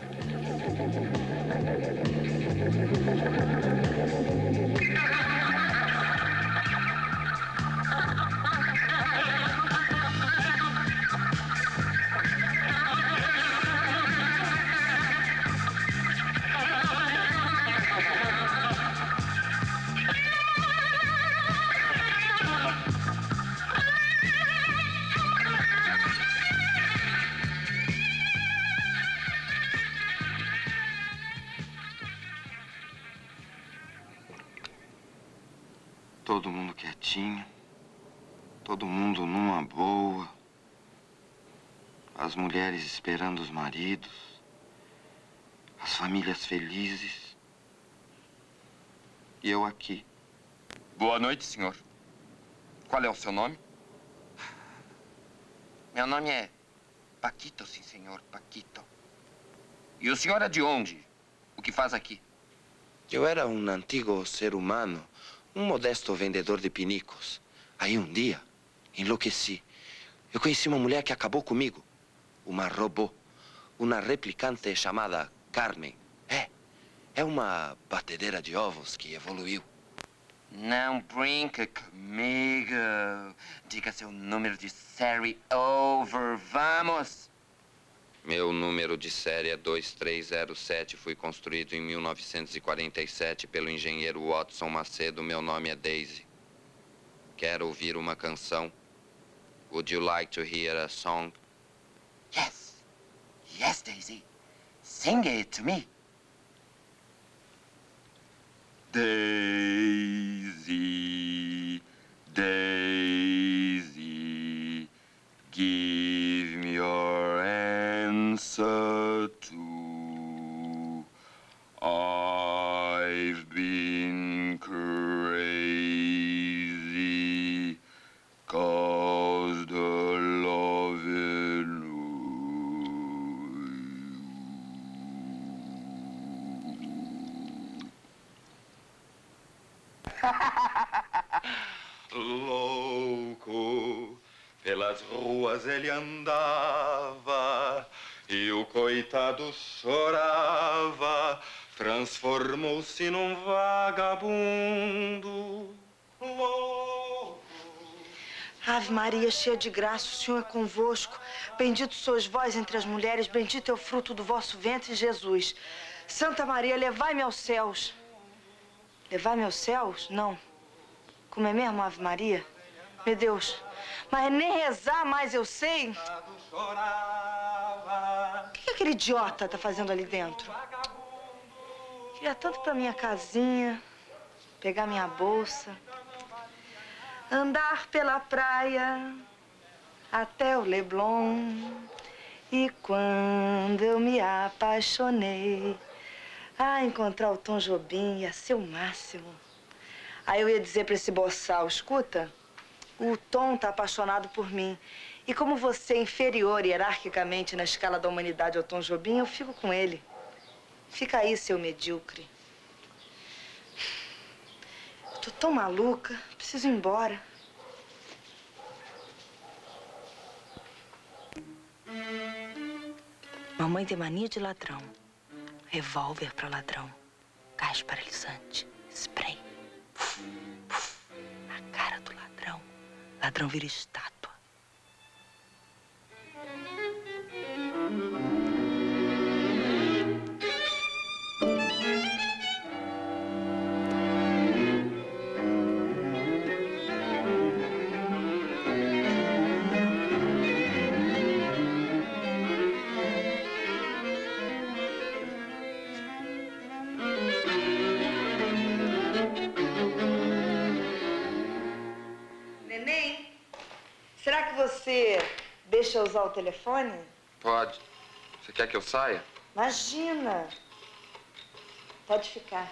Todo mundo quietinho, todo mundo numa boa, as mulheres esperando os maridos, as famílias felizes, e eu aqui. Boa noite, senhor. Qual é o seu nome? Meu nome é Paquito, sim, senhor, Paquito. E o senhor é de onde? O que faz aqui? Eu era um antigo ser humano, um modesto vendedor de pinicos. Aí um dia, enlouqueci. Eu conheci uma mulher que acabou comigo. Uma robô. Uma replicante chamada Carmen. É uma batedeira de ovos que evoluiu. Não brinca comigo. Diga seu número de série over. Vamos! Meu número de série é 2307. Fui construído em 1947 pelo engenheiro Watson Macedo. Meu nome é Daisy. Quero ouvir uma canção. Would you like to hear a song? Yes. Yes, Daisy. Sing it to me. Daisy, Daisy, give me your answer to. I've been crazy, 'cause Louco, pelas ruas ele andava e o coitado chorava, transformou-se num vagabundo. Louco. Ave Maria, cheia de graça, o Senhor é convosco. Bendito sois vós entre as mulheres, bendito é o fruto do vosso ventre, Jesus. Santa Maria, levai-me aos céus. Levar-me aos céus? Não. Como é mesmo, Ave Maria? Meu Deus, mas nem rezar mais eu sei. O que aquele idiota tá fazendo ali dentro? Queria tanto pra minha casinha, pegar minha bolsa, andar pela praia até o Leblon. E quando eu me apaixonei, encontrar o Tom Jobim ia ser o máximo. Aí eu ia dizer pra esse boçal, escuta, o Tom tá apaixonado por mim. E como você é inferior hierarquicamente na escala da humanidade ao Tom Jobim, eu fico com ele. Fica aí, seu medíocre. Eu tô tão maluca, preciso ir embora. Mamãe tem mania de ladrão. Revólver pra ladrão. Gás paralisante. Spray. Puf, puf, na cara do ladrão. Ladrão vira estátua. Será que você deixa eu usar o telefone? Pode. Você quer que eu saia? Imagina. Pode ficar.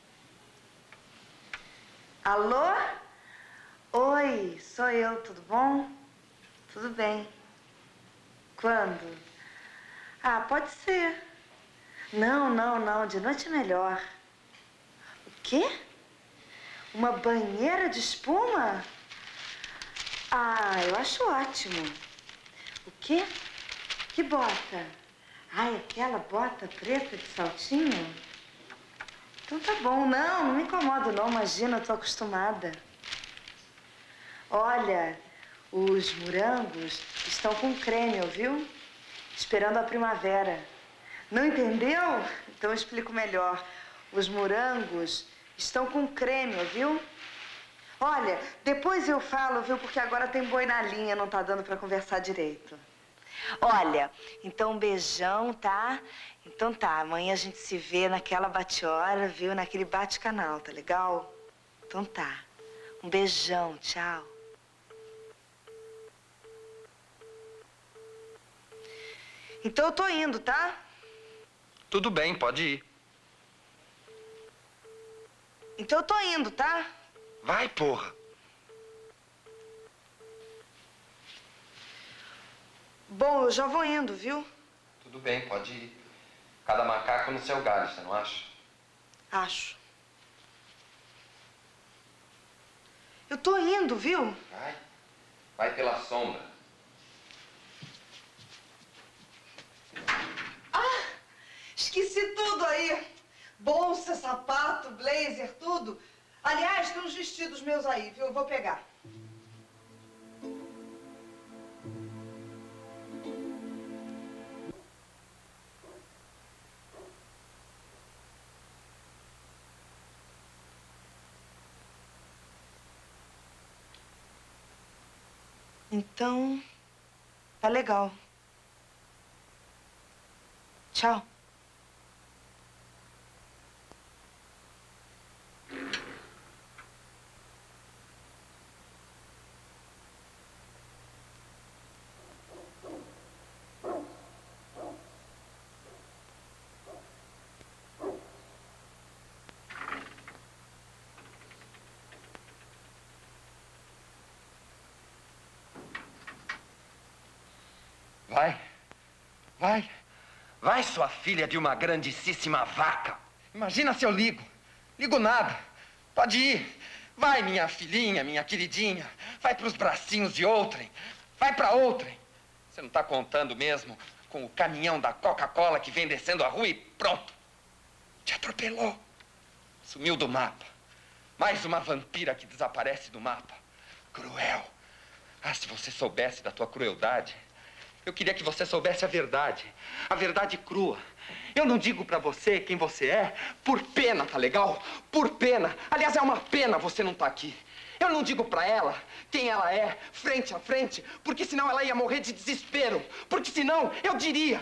Alô? Oi, sou eu, tudo bom? Tudo bem. Quando? Pode ser. Não, de noite é melhor. O quê? Uma banheira de espuma? Eu acho ótimo. O quê? Que bota? Aquela bota preta de saltinho? Então tá bom. Não me incomodo não, imagina, eu tô acostumada. Olha, os morangos estão com creme, ouviu? Esperando a primavera. Não entendeu? Então eu explico melhor. Os morangos estão com creme, ouviu? Olha, depois eu falo, viu? Porque agora tem boi na linha, não tá dando pra conversar direito. Olha, então um beijão, tá? Então tá, amanhã a gente se vê naquela bate-hora, viu? Naquele bate-canal, tá legal? Então tá. Um beijão, tchau. Então eu tô indo, tá? Tudo bem, pode ir. Então eu tô indo, tá? Vai, porra! Bom, eu já vou indo, viu? Tudo bem, pode ir. Cada macaco no seu galho, você não acha? Acho. Eu tô indo, viu? Vai. Vai pela sombra. Esqueci tudo aí. Bolsa, sapato, blazer, tudo. Aliás, tem uns vestidos meus aí, viu? Eu vou pegar. Então, tá legal. Tchau. Vai. Vai. Vai, sua filha de uma grandíssima vaca. Imagina se eu ligo. Ligo nada. Pode ir. Vai, minha filhinha, minha queridinha. Vai pros bracinhos de outrem. Vai pra outrem. Você não tá contando mesmo com o caminhão da Coca-Cola que vem descendo a rua e pronto. Te atropelou. Sumiu do mapa. Mais uma vampira que desaparece do mapa. Cruel. Ah, se você soubesse da tua crueldade. Eu queria que você soubesse a verdade. A verdade crua. Eu não digo pra você quem você é por pena, tá legal? Por pena. Aliás, é uma pena você não tá aqui. Eu não digo pra ela quem ela é, frente a frente, porque senão ela ia morrer de desespero. Porque senão eu diria.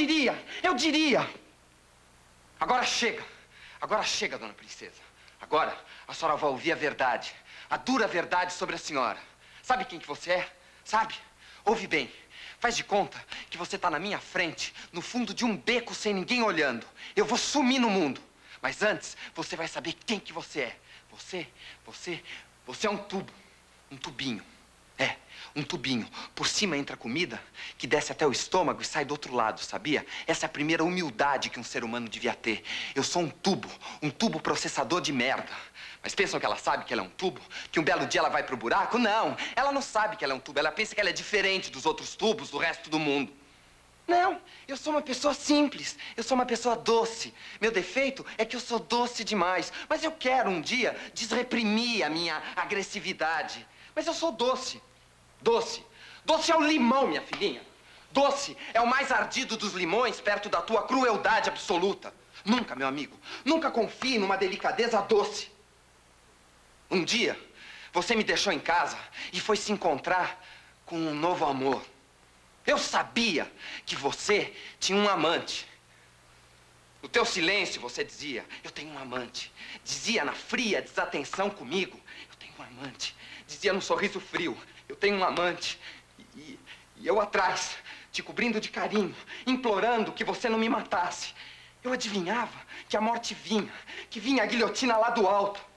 Agora chega, dona princesa. Agora a senhora vai ouvir a verdade. A dura verdade sobre a senhora. Sabe quem que você é? Sabe? Ouve bem. Faz de conta que você tá na minha frente, no fundo de um beco sem ninguém olhando. Eu vou sumir no mundo. Mas antes, você vai saber quem que você é. Você é um tubo. Um tubinho. É, um tubinho. Por cima entra comida que desce até o estômago e sai do outro lado, sabia? Essa é a primeira humildade que um ser humano devia ter. Eu sou um tubo processador de merda. Mas pensam que ela sabe que ela é um tubo? Que um belo dia ela vai pro buraco? Não, ela não sabe que ela é um tubo. Ela pensa que ela é diferente dos outros tubos do resto do mundo. Não, eu sou uma pessoa simples. Eu sou uma pessoa doce. Meu defeito é que eu sou doce demais. Mas eu quero um dia desreprimir a minha agressividade. Mas eu sou doce. Doce. Doce é o limão, minha filhinha. Doce é o mais ardido dos limões perto da tua crueldade absoluta. Nunca, meu amigo, nunca confie numa delicadeza doce. Um dia, você me deixou em casa e foi se encontrar com um novo amor. Eu sabia que você tinha um amante. No teu silêncio, você dizia, eu tenho um amante. Dizia na fria desatenção comigo, eu tenho um amante. Dizia num sorriso frio, eu tenho um amante. E eu atrás, te cobrindo de carinho, implorando que você não me matasse. Eu adivinhava que a morte vinha, que vinha a guilhotina lá do alto.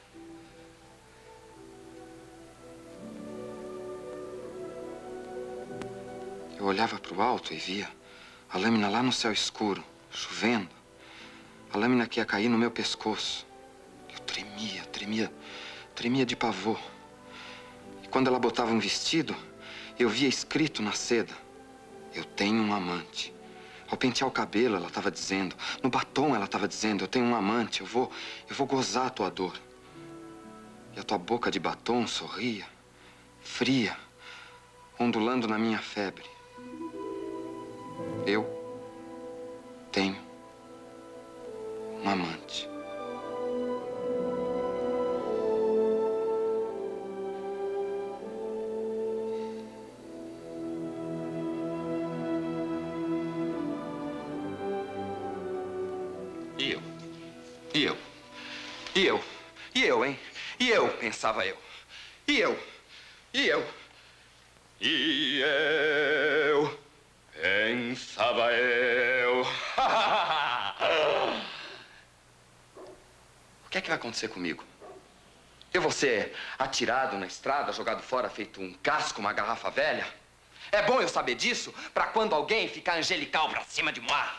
Eu olhava para o alto e via a lâmina lá no céu escuro, chovendo. A lâmina que ia cair no meu pescoço. Eu tremia de pavor. E quando ela botava um vestido, eu via escrito na seda, eu tenho um amante. Ao pentear o cabelo, ela estava dizendo, no batom ela estava dizendo, eu tenho um amante, eu vou gozar a tua dor. E a tua boca de batom sorria, fria, ondulando na minha febre. Eu tenho um amante. E eu, hein? E eu, pensava eu. E eu, pensava eu. O que é que vai acontecer comigo? Eu vou ser atirado na estrada, jogado fora, feito um casco, uma garrafa velha? É bom eu saber disso, pra quando alguém ficar angelical pra cima de moi.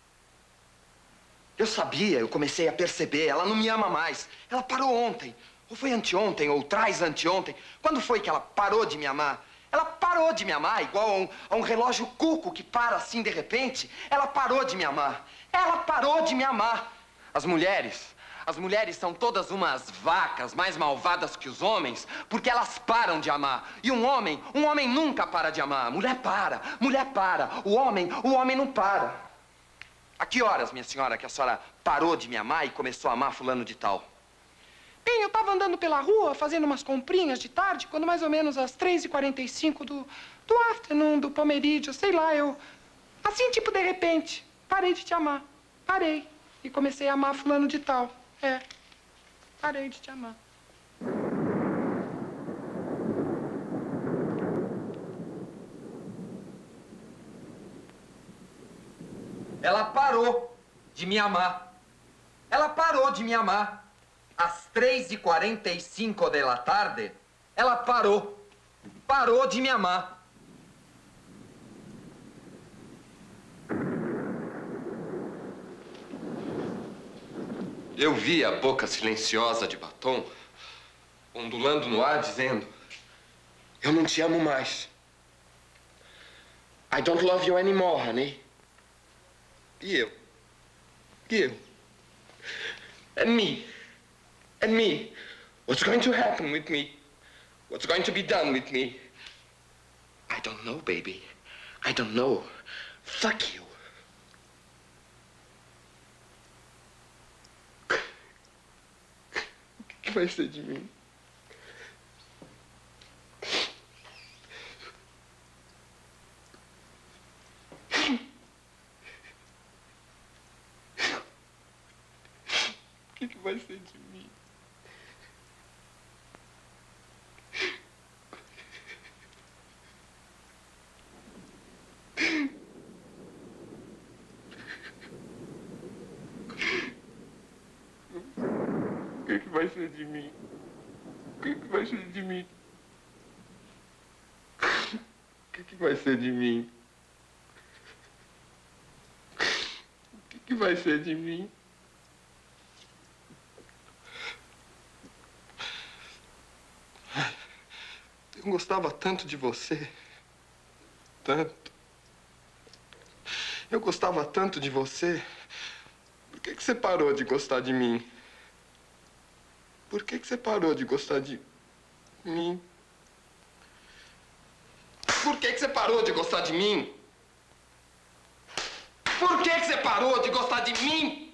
Eu sabia, eu comecei a perceber, ela não me ama mais. Ela parou ontem, ou foi anteontem, ou anteontem. Quando foi que ela parou de me amar? Ela parou de me amar, igual a um relógio cuco que para assim de repente. Ela parou de me amar. Ela parou de me amar. As mulheres são todas umas vacas mais malvadas que os homens, porque elas param de amar. E um homem nunca para de amar. Mulher para. O homem não para. A que horas, minha senhora, que a senhora parou de me amar e começou a amar fulano de tal? Bem, eu tava andando pela rua, fazendo umas comprinhas de tarde, quando mais ou menos às 3h45 do afternoon, do pomerídio, sei lá, eu... Assim, tipo, de repente, parei de te amar. Parei. E comecei a amar fulano de tal. É. Parei de te amar. Ela parou de me amar. Ela parou de me amar. Às 3h45 da tarde, ela parou de me amar. Eu vi a boca silenciosa de batom ondulando no ar, dizendo: eu não te amo mais. I don't love you anymore, honey. E eu? And me? What's going to happen with me? What's going to be done with me? I don't know, baby. I don't know. Fuck you. O que vai ser de mim? O que vai ser de mim? O que vai ser de mim? O que vai ser de mim? O que vai ser de mim? O que vai ser de mim? Eu gostava tanto de você. Tanto. Eu gostava tanto de você. Por que você parou de gostar de mim? Por que você parou de gostar de mim? Por que você parou de gostar de mim? Por que você parou de gostar de mim?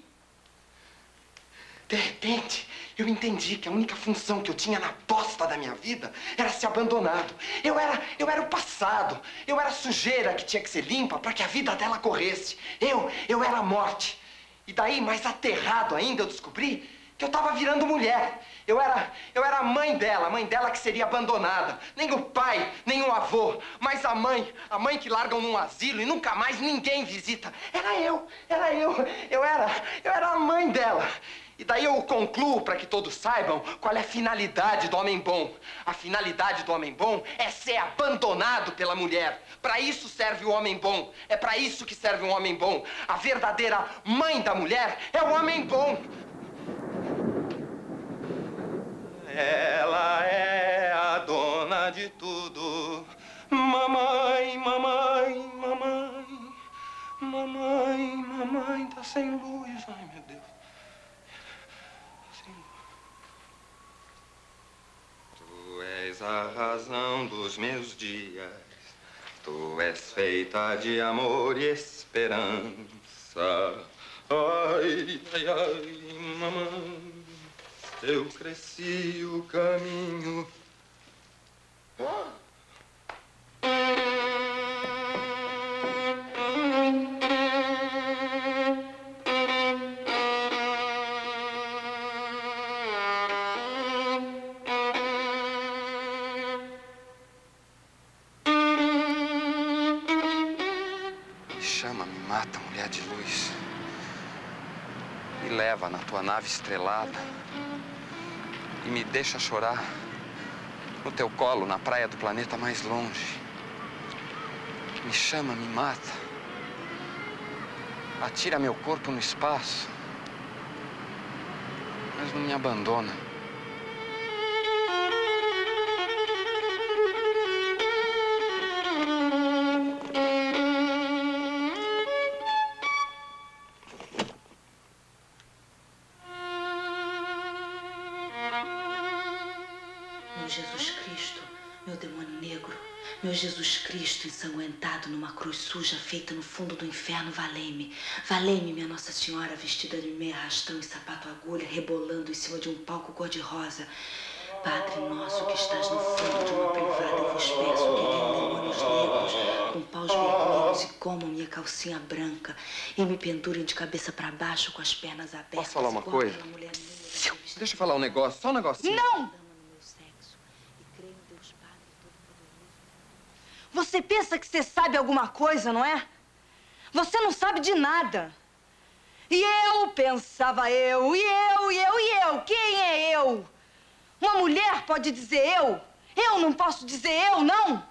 De repente, eu entendi que a única função que eu tinha na bosta da minha vida era ser abandonado. Eu era o passado. Eu era a sujeira que tinha que ser limpa para que a vida dela corresse. Eu era a morte. E daí, mais aterrado ainda, eu descobri que eu tava virando mulher. Eu era a mãe dela que seria abandonada. Nem o pai, nem o avô, mas a mãe que largam num asilo e nunca mais ninguém visita. Era eu. Eu era a mãe dela. E daí eu concluo, para que todos saibam, qual é a finalidade do homem bom. A finalidade do homem bom é ser abandonado pela mulher. Para isso serve o homem bom. É para isso que serve um homem bom. A verdadeira mãe da mulher é o homem bom. Ela é a dona de tudo. Mamãe, mamãe, mamãe. Mamãe, mamãe, tá sem luz. Ai, meu Deus. Tu és a razão dos meus dias. Tu és feita de amor e esperança. Ai, ai, ai, mamãe. Eu cresci o caminho. Me chama, me mata, mulher de luz. Me leva na tua nave estrelada. E me deixa chorar no teu colo, na praia do planeta mais longe. Me chama, me mata. Atira meu corpo no espaço. Mas não me abandona. Meu Jesus Cristo, meu demônio negro, meu Jesus Cristo ensanguentado numa cruz suja feita no fundo do inferno, valei-me. Valei-me, minha Nossa Senhora, vestida de meia arrastão e sapato agulha, rebolando em cima de um palco cor-de-rosa. Padre nosso que estás no fundo de uma privada, eu vos peço que venham demônios negros com paus vermelhos e comam minha calcinha branca e me pendurem de cabeça para baixo com as pernas abertas. Posso falar uma coisa? Deixa eu falar um negócio, só um negocinho. Não! Você pensa que você sabe alguma coisa, não é? Você não sabe de nada. E eu pensava eu. Quem é eu? Uma mulher pode dizer eu? Eu não posso dizer eu, não?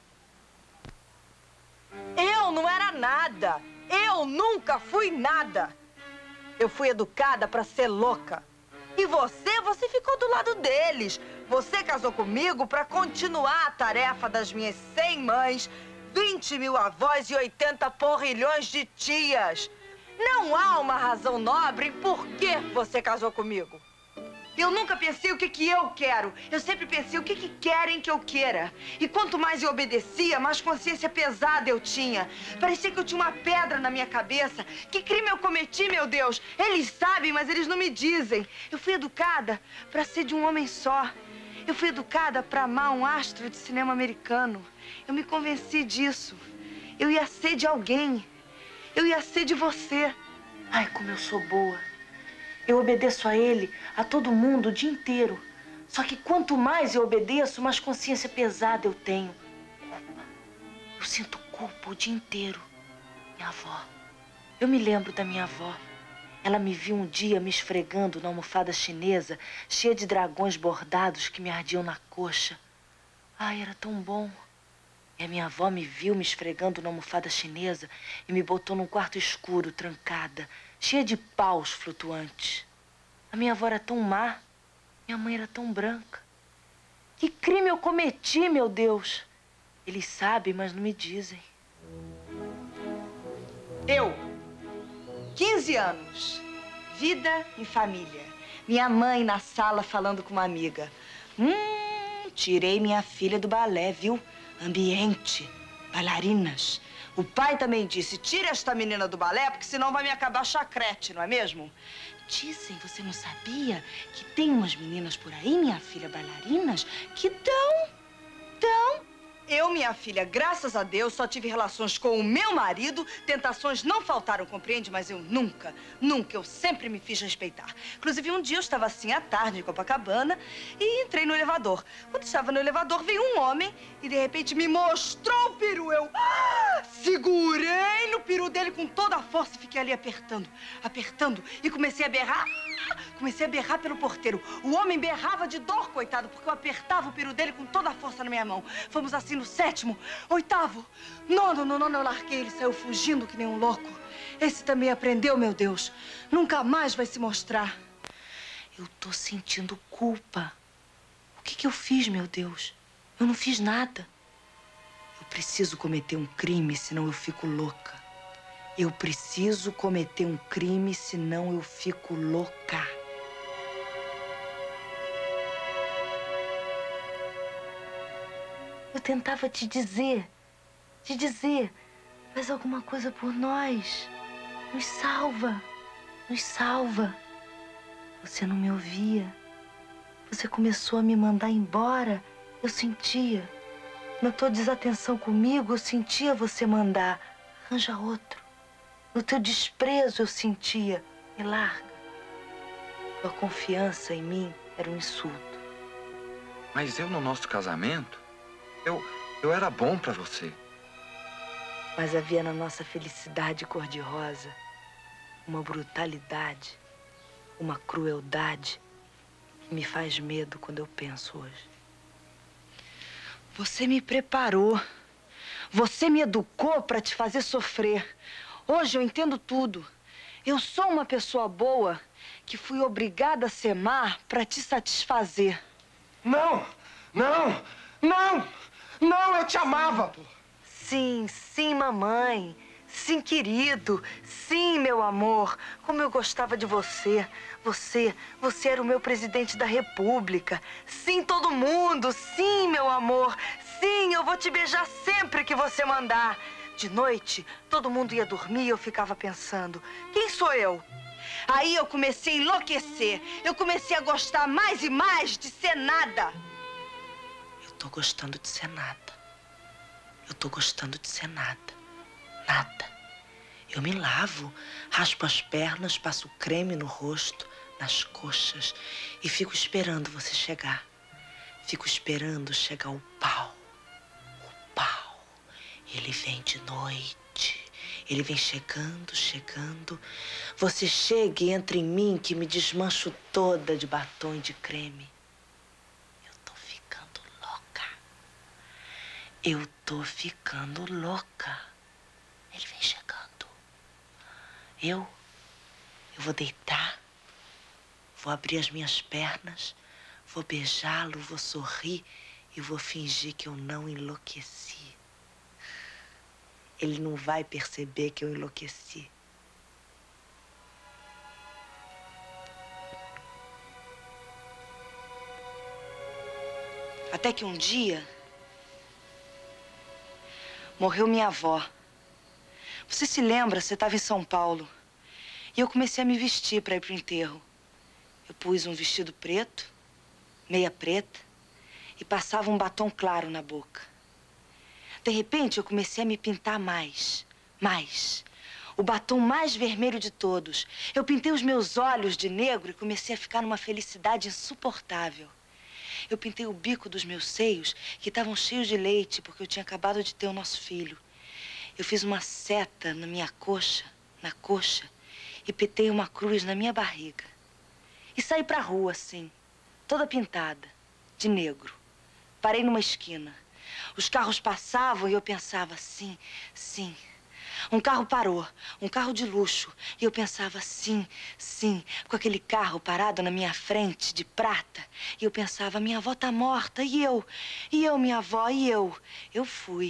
Eu não era nada. Eu nunca fui nada. Eu fui educada para ser louca. E você ficou do lado deles. Você casou comigo para continuar a tarefa das minhas 100 mães, 20 mil avós e 80 porrilhões de tias. Não há uma razão nobre por que você casou comigo. Eu nunca pensei o que eu quero. Eu sempre pensei o que querem que eu queira. E quanto mais eu obedecia, mais consciência pesada eu tinha. Parecia que eu tinha uma pedra na minha cabeça. Que crime eu cometi, meu Deus? Eles sabem, mas eles não me dizem. Eu fui educada para ser de um homem só. Eu fui educada para amar um astro de cinema americano. Eu me convenci disso. Eu ia ser de alguém. Eu ia ser de você. Ai, como eu sou boa. Eu obedeço a ele, a todo mundo, o dia inteiro. Só que quanto mais eu obedeço, mais consciência pesada eu tenho. Culpa. Eu sinto culpa o dia inteiro. Minha avó. Eu me lembro da minha avó. Ela me viu um dia me esfregando na almofada chinesa, cheia de dragões bordados que me ardiam na coxa. Ai, era tão bom. E a minha avó me viu me esfregando na almofada chinesa e me botou num quarto escuro, trancada, cheia de paus flutuantes. A minha avó era tão má, minha mãe era tão branca. Que crime eu cometi, meu Deus? Eles sabem, mas não me dizem. Eu, 15 anos, vida em família. Minha mãe na sala falando com uma amiga. Tirei minha filha do balé, viu? Ambiente, bailarinas. O pai também disse, tira esta menina do balé, porque senão vai me acabar chacrete, não é mesmo? Dizem, você não sabia, que tem umas meninas por aí, minha filha, bailarinas, que dão. Eu, minha filha, graças a Deus, só tive relações com o meu marido. Tentações não faltaram, compreende? Mas eu nunca, eu sempre me fiz respeitar. Inclusive, um dia eu estava assim, à tarde, em Copacabana, e entrei no elevador. Quando estava no elevador, veio um homem e, de repente, me mostrou o peru. Eu segurei no peru dele com toda a força e fiquei ali apertando, e comecei a berrar. Comecei a berrar pelo porteiro. O homem berrava de dor, coitado, porque eu apertava o peru dele com toda a força na minha mão. Fomos assim no 7º, 8º, 9º, eu larguei. Ele saiu fugindo que nem um louco. Esse também aprendeu, meu Deus. Nunca mais vai se mostrar. Eu tô sentindo culpa. O que eu fiz, meu Deus? Eu não fiz nada. Eu preciso cometer um crime, senão eu fico louca. Eu preciso cometer um crime, senão eu fico louca. Eu tentava te dizer, faz alguma coisa por nós. Nos salva. Você não me ouvia. Você começou a me mandar embora. Eu sentia. Na tua desatenção comigo, eu sentia você mandar. Arranja outro. No teu desprezo, eu sentia. Me larga. Tua confiança em mim era um insulto. Mas eu, no nosso casamento, eu era bom pra você. Mas havia na nossa felicidade cor-de-rosa uma brutalidade, uma crueldade que me faz medo quando eu penso hoje. Você me preparou. Você me educou para te fazer sofrer. Hoje eu entendo tudo. Eu sou uma pessoa boa que fui obrigada a ser má para te satisfazer. Não, eu te amava. Sim, mamãe. Sim, querido. Sim, meu amor. Como eu gostava de você. Você era o meu presidente da República. Sim, todo mundo. Sim, meu amor. Sim, eu vou te beijar sempre que você mandar. De noite, todo mundo ia dormir e eu ficava pensando, quem sou eu? Aí eu comecei a enlouquecer. Eu comecei a gostar mais e mais de ser nada. Eu tô gostando de ser nada. Nada. Eu me lavo, raspo as pernas, passo creme no rosto, nas coxas e fico esperando você chegar. Fico esperando chegar o pau. Ele vem de noite. Ele vem chegando. Você chega e entra em mim que me desmancho toda de batom e de creme. Eu tô ficando louca. Ele vem chegando. Eu vou deitar, Vou abrir as minhas pernas, vou beijá-lo, vou sorrir e vou fingir que eu não enlouqueci. Ele não vai perceber que eu enlouqueci. Até que um dia morreu minha avó. Você se lembra, você estava em São Paulo. E eu comecei a me vestir para ir pro enterro. Eu pus um vestido preto, meia preta, e passava um batom claro na boca. De repente, eu comecei a me pintar mais. O batom mais vermelho de todos. Eu pintei os meus olhos de negro e comecei a ficar numa felicidade insuportável. Eu pintei o bico dos meus seios, que estavam cheios de leite, porque eu tinha acabado de ter o nosso filho. Eu fiz uma seta na minha coxa, e pintei uma cruz na minha barriga. E saí pra rua, assim, toda pintada, de negro. Parei numa esquina. Os carros passavam e eu pensava, sim. Um carro parou, um carro de luxo. E eu pensava, sim. Com aquele carro parado na minha frente, de prata. E eu pensava, minha avó tá morta. E eu, minha avó, e eu? Eu fui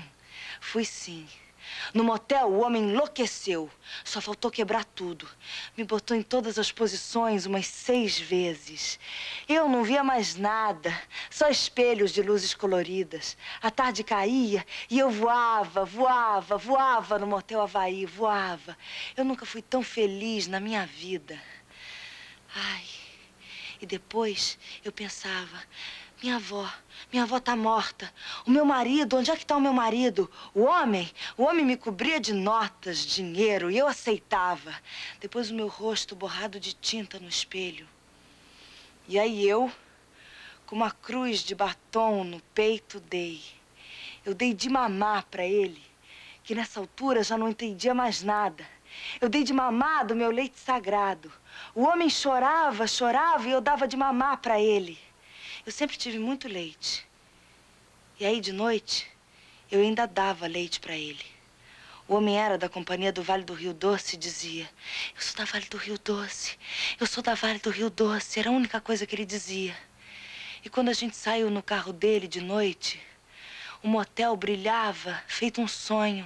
sim. No motel, o homem enlouqueceu. Só faltou quebrar tudo. Me botou em todas as posições umas 6 vezes. Eu não via mais nada, só espelhos de luzes coloridas. A tarde caía e eu voava no motel Havaí, voava. Eu nunca fui tão feliz na minha vida. Ai, e depois eu pensava... Minha avó tá morta. O meu marido, onde é que tá o meu marido? O homem me cobria de notas, dinheiro, e eu aceitava. Depois o meu rosto borrado de tinta no espelho. E aí eu, com uma cruz de batom no peito, dei. Eu dei de mamar pra ele, que nessa altura já não entendia mais nada. Eu dei de mamar do meu leite sagrado. O homem chorava e eu dava de mamar pra ele. Eu sempre tive muito leite. E aí, de noite, eu ainda dava leite para ele. O homem era da companhia do Vale do Rio Doce e dizia: eu sou da Vale do Rio Doce, eu sou da Vale do Rio Doce. Era a única coisa que ele dizia. E quando a gente saiu no carro dele de noite, o motel brilhava, feito um sonho.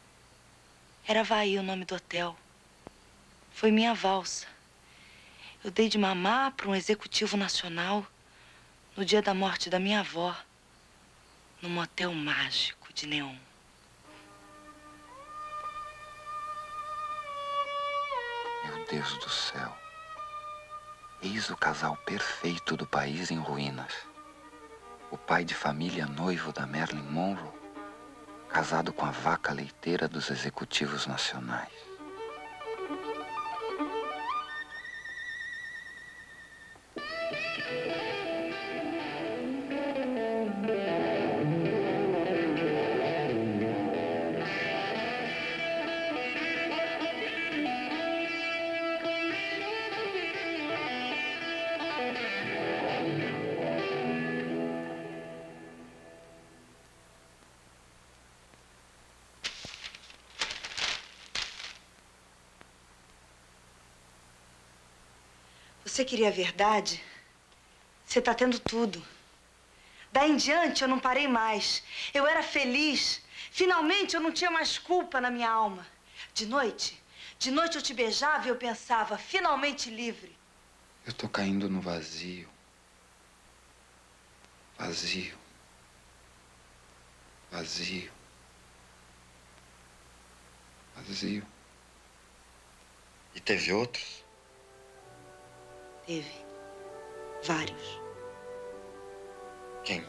Era Havaí o nome do hotel. Foi minha valsa. Eu dei de mamar para um executivo nacional no dia da morte da minha avó, num motel mágico de neon. Meu Deus do céu. Eis o casal perfeito do país em ruínas. O pai de família noivo da Marilyn Monroe, casado com a vaca leiteira dos executivos nacionais. Você queria a verdade? Você tá tendo tudo. Daí em diante eu não parei mais. Eu era feliz. Finalmente eu não tinha mais culpa na minha alma. De noite eu te beijava e eu pensava, finalmente livre. Eu tô caindo no vazio. Vazio. E teve outros? Teve. Vários. Quem?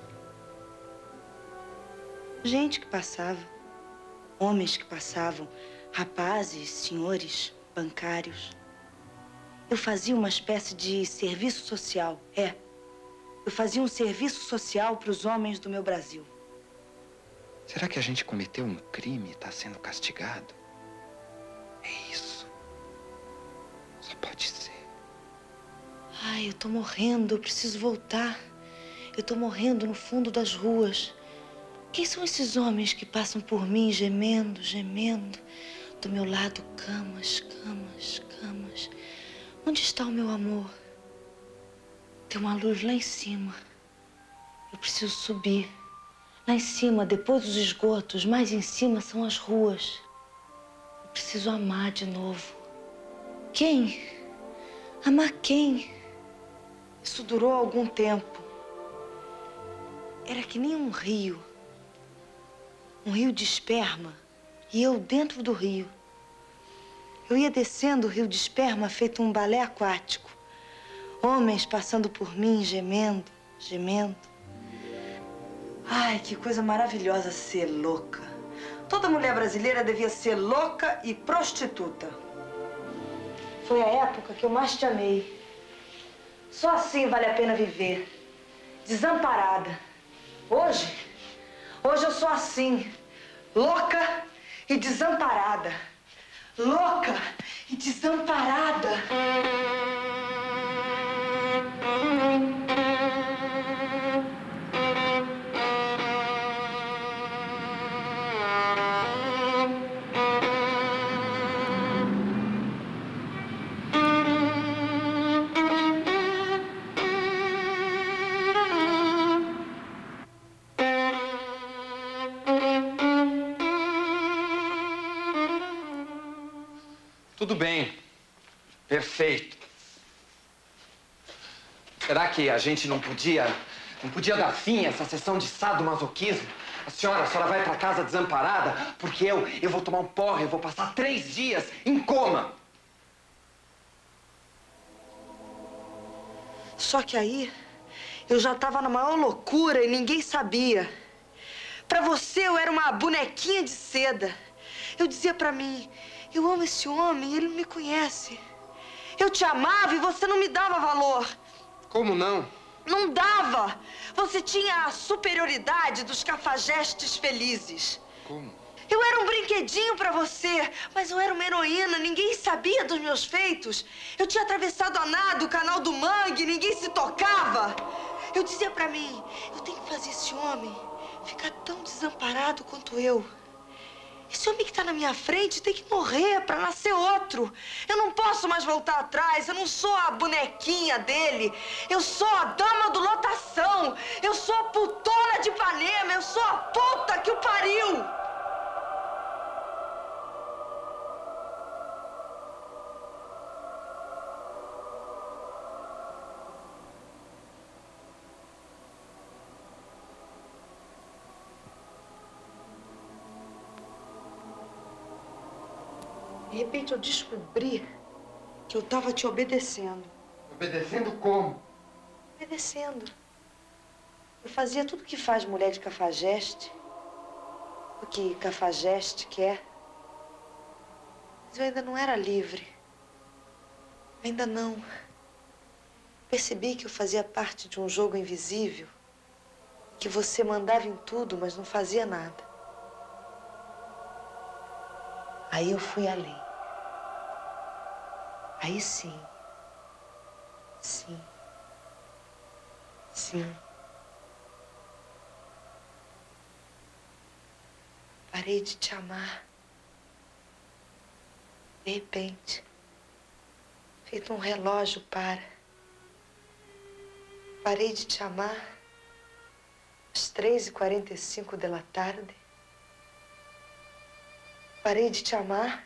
Gente que passava. Homens que passavam. Rapazes, senhores, bancários. Eu fazia uma espécie de serviço social. Eu fazia um serviço social para os homens do meu Brasil. Será que a gente cometeu um crime e está sendo castigado? É isso. Só pode ser. Ai, eu tô morrendo, eu preciso voltar. Eu tô morrendo no fundo das ruas. Quem são esses homens que passam por mim gemendo? Do meu lado, camas. Onde está o meu amor? Tem uma luz lá em cima. Eu preciso subir. Lá em cima, depois dos esgotos, mais em cima são as ruas. Eu preciso amar de novo. Quem? Amar quem? Isso durou algum tempo. Era que nem um rio. Um rio de esperma. E eu dentro do rio. Eu ia descendo o rio de esperma feito um balé aquático. Homens passando por mim, gemendo, gemendo. Ai, que coisa maravilhosa ser louca. Toda mulher brasileira devia ser louca e prostituta. Foi a época que eu mais te amei. Só assim vale a pena viver. Desamparada. Hoje eu sou assim. Louca e desamparada. Louca e desamparada. Tudo bem. Perfeito. Será que a gente não podia dar fim a essa sessão de sadomasoquismo? A senhora vai pra casa desamparada porque eu vou tomar um porre, eu vou passar 3 dias em coma. Só que aí, eu já tava na maior loucura e ninguém sabia. Pra você, eu era uma bonequinha de seda. Eu dizia pra mim, eu amo esse homem, ele não me conhece. Eu te amava e você não me dava valor. Como não? Não dava! Você tinha a superioridade dos cafajestes felizes. Como? Eu era um brinquedinho pra você, mas eu era uma heroína, ninguém sabia dos meus feitos. Eu tinha atravessado a nado o canal do Mangue, ninguém se tocava. Eu dizia pra mim, eu tenho que fazer esse homem ficar tão desamparado quanto eu. Esse homem que tá na minha frente tem que morrer pra nascer outro. Eu não posso mais voltar atrás, eu não sou a bonequinha dele. Eu sou a dama do lotação. Eu sou a putona de Ipanema, eu sou a puta que o pariu. De repente eu descobri que eu tava te obedecendo. Obedecendo como? Obedecendo. Eu fazia tudo que faz mulher de cafajeste. O que cafajeste quer. Mas eu ainda não era livre. Ainda não. Percebi que eu fazia parte de um jogo invisível. Que você mandava em tudo, mas não fazia nada. Aí eu fui além. Aí sim. Sim. Sim. Parei de te amar. De repente. Feito um relógio para. Parei de te amar às 3h45 da tarde. Parei de te amar.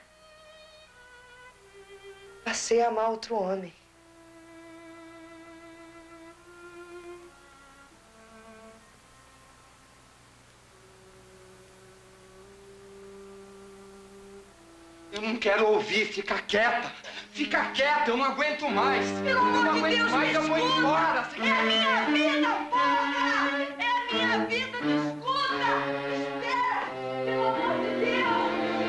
Passei a amar outro homem. Eu não quero ouvir, fica quieta. Fica quieta, eu não aguento mais. Pelo amor de Deus, me eu vou escuta. embora. É a minha vida, porra! É a minha vida, me escuta! Espera! Pelo amor de Deus!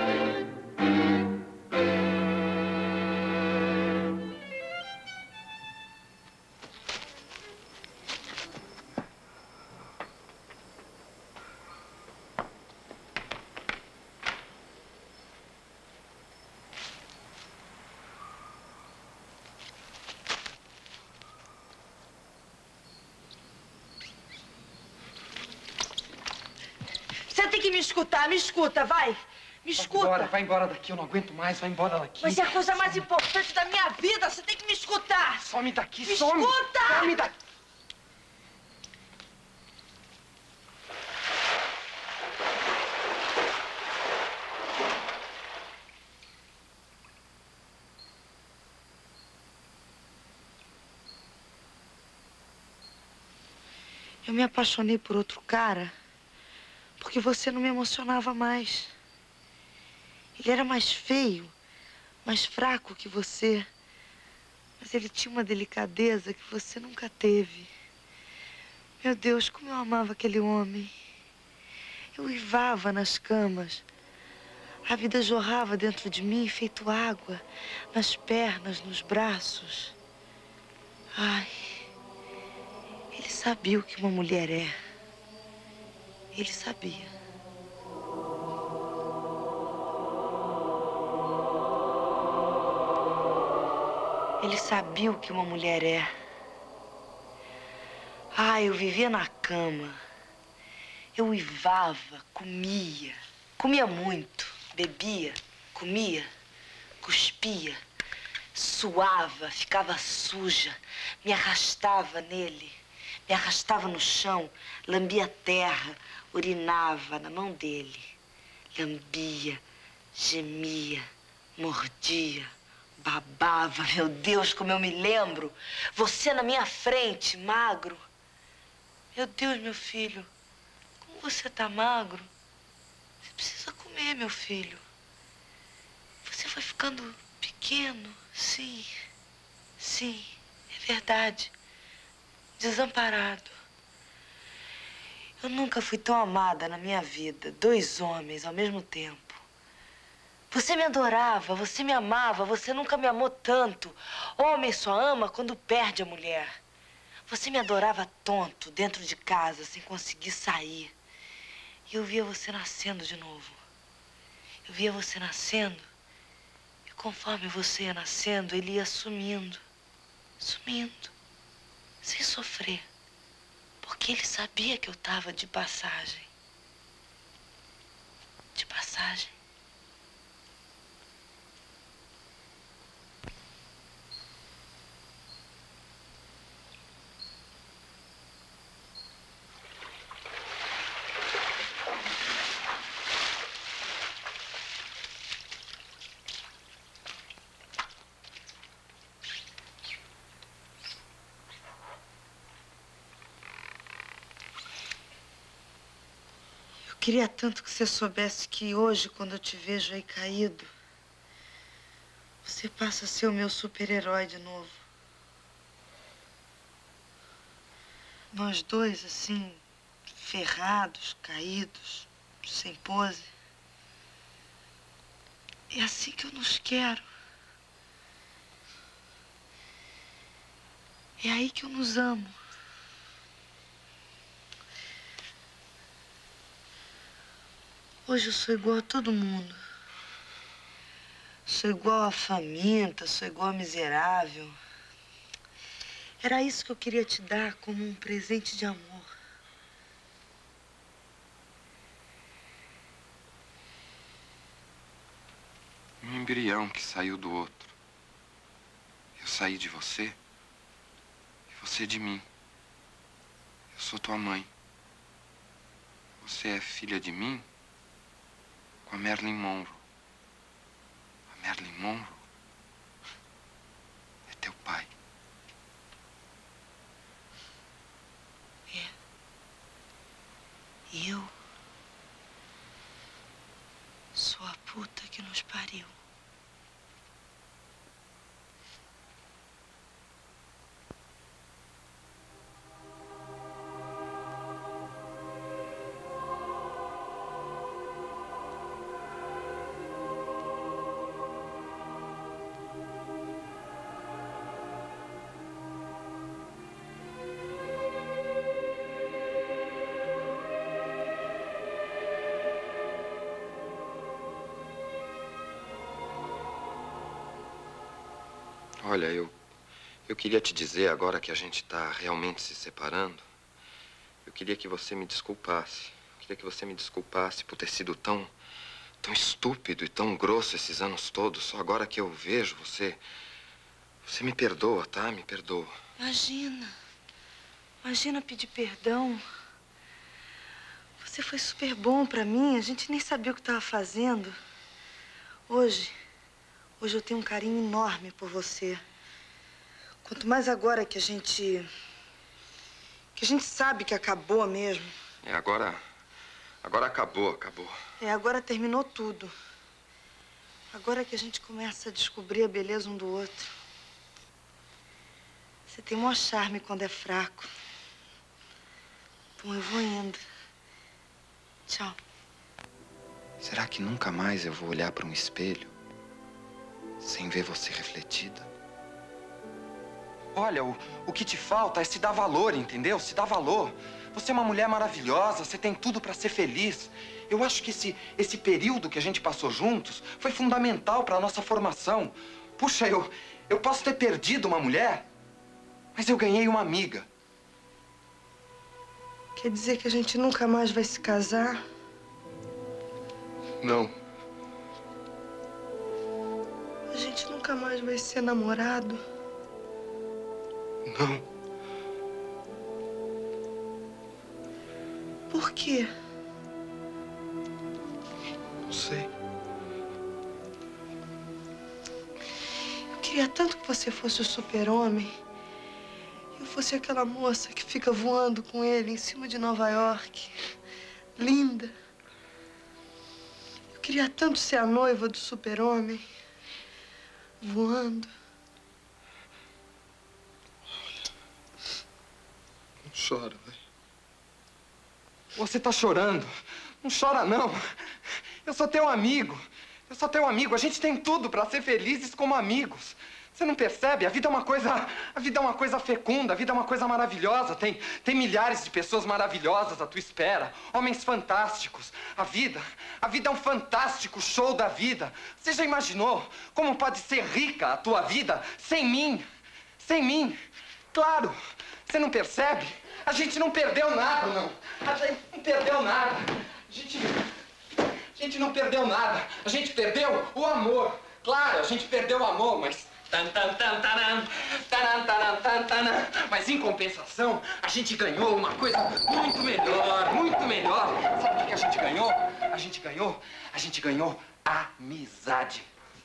Você tem que me escuta, vai. Me escuta. Vai embora daqui, eu não aguento mais, vai embora daqui. Mas é a coisa mais importante da minha vida, você tem que me escutar. Some daqui, Me some. escuta! Some daqui. Eu me apaixonei por outro cara porque você não me emocionava mais. Ele era mais feio, mais fraco que você. Mas ele tinha uma delicadeza que você nunca teve. Meu Deus, como eu amava aquele homem. Eu uivava nas camas. A vida jorrava dentro de mim, feito água, nas pernas, nos braços. Ai, ele sabia o que uma mulher é. Ele sabia. Ele sabia o que uma mulher é. Ai, eu vivia na cama. Eu uivava, comia. Comia muito. Bebia, comia, cuspia, suava, ficava suja, me arrastava nele, me arrastava no chão, lambia a terra, urinava na mão dele, lambia, gemia, mordia, babava. Meu Deus, como eu me lembro! Você na minha frente, magro. Meu Deus, meu filho, como você tá magro? Você precisa comer, meu filho. Você vai ficando pequeno, sim. Sim, é verdade. Desamparado. Eu nunca fui tão amada na minha vida. 2 homens ao mesmo tempo. Você me adorava, você me amava, você nunca me amou tanto. Homem só ama quando perde a mulher. Você me adorava tonto, dentro de casa, sem conseguir sair. E eu via você nascendo de novo. Eu via você nascendo. E conforme você ia nascendo, ele ia sumindo. Sumindo. Sem sofrer. Porque ele sabia que eu estava de passagem. De passagem. Eu queria tanto que você soubesse que hoje, quando eu te vejo aí caído, você passa a ser o meu super-herói de novo. Nós dois, assim, ferrados, caídos, sem pose. É assim que eu nos quero. É aí que eu nos amo. Hoje eu sou igual a todo mundo. Sou igual a faminta, sou igual a miserável. Era isso que eu queria te dar como um presente de amor. Um embrião que saiu do outro. Eu saí de você e você de mim. Eu sou tua mãe. Você é filha de mim com a Marilyn Monroe. A Marilyn Monroe é teu pai. É. E eu sou a puta que nos pariu. Olha, eu queria te dizer, agora que a gente está realmente se separando, eu queria que você me desculpasse. Eu queria que você me desculpasse por ter sido tão estúpido e tão grosso esses anos todos. Só agora que eu vejo você... Você me perdoa, tá? Me perdoa. Imagina. Imagina pedir perdão. Você foi super bom pra mim. A gente nem sabia o que estava fazendo. Hoje eu tenho um carinho enorme por você. Quanto mais agora que a gente Que a gente sabe que acabou mesmo. É, agora acabou. É, agora terminou tudo. Agora que a gente começa a descobrir a beleza um do outro. Você tem o maior charme quando é fraco. Bom, eu vou indo. Tchau. Será que nunca mais eu vou olhar para um espelho sem ver você refletida? Olha, o que te falta é se dar valor, entendeu? Se dar valor. Você é uma mulher maravilhosa, você tem tudo para ser feliz. Eu acho que esse período que a gente passou juntos foi fundamental para a nossa formação. Puxa, eu posso ter perdido uma mulher, mas eu ganhei uma amiga. Quer dizer que a gente nunca mais vai se casar? Não. A gente nunca mais vai ser namorado? Não. Por quê? Não sei. Eu queria tanto que você fosse o super-homem. Eu fosse aquela moça que fica voando com ele em cima de Nova York. Linda. Eu queria tanto ser a noiva do super-homem. Voando. Não chora, velho. Você tá chorando. Não chora, não. Eu sou teu amigo. A gente tem tudo pra ser felizes como amigos. Você não percebe? A vida é uma coisa fecunda, a vida é uma coisa maravilhosa. Tem milhares de pessoas maravilhosas à tua espera. Homens fantásticos. A vida é um fantástico show da vida. Você já imaginou como pode ser rica a tua vida sem mim? Sem mim. Claro. Você não percebe? A gente não perdeu nada, não. A gente não perdeu nada. A gente não perdeu nada. A gente perdeu o amor. Claro, a gente perdeu o amor, mas... Mas em compensação, a gente ganhou uma coisa muito melhor, muito melhor. Sabe o que a gente ganhou? A gente ganhou amizade.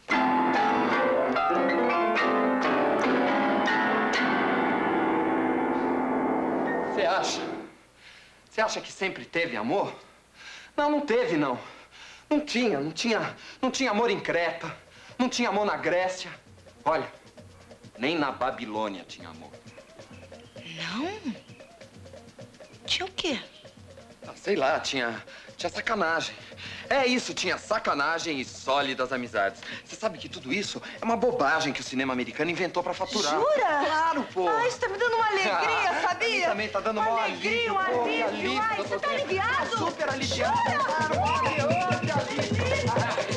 Você acha que sempre teve amor? Não, não teve, não. Não tinha amor em Creta, não tinha amor na Grécia. Olha, nem na Babilônia tinha amor. Não? Tinha o quê? Ah, sei lá, tinha sacanagem. É isso, tinha sacanagem e sólidas amizades. Você sabe que tudo isso é uma bobagem que o cinema americano inventou pra faturar. Jura? Claro, pô. Ah, isso tá me dando uma alegria, sabia? Também tá dando uma alegria, um alívio. Ai, você tá aliviado? Tô super aliviado. Jura? Claro, que alívio.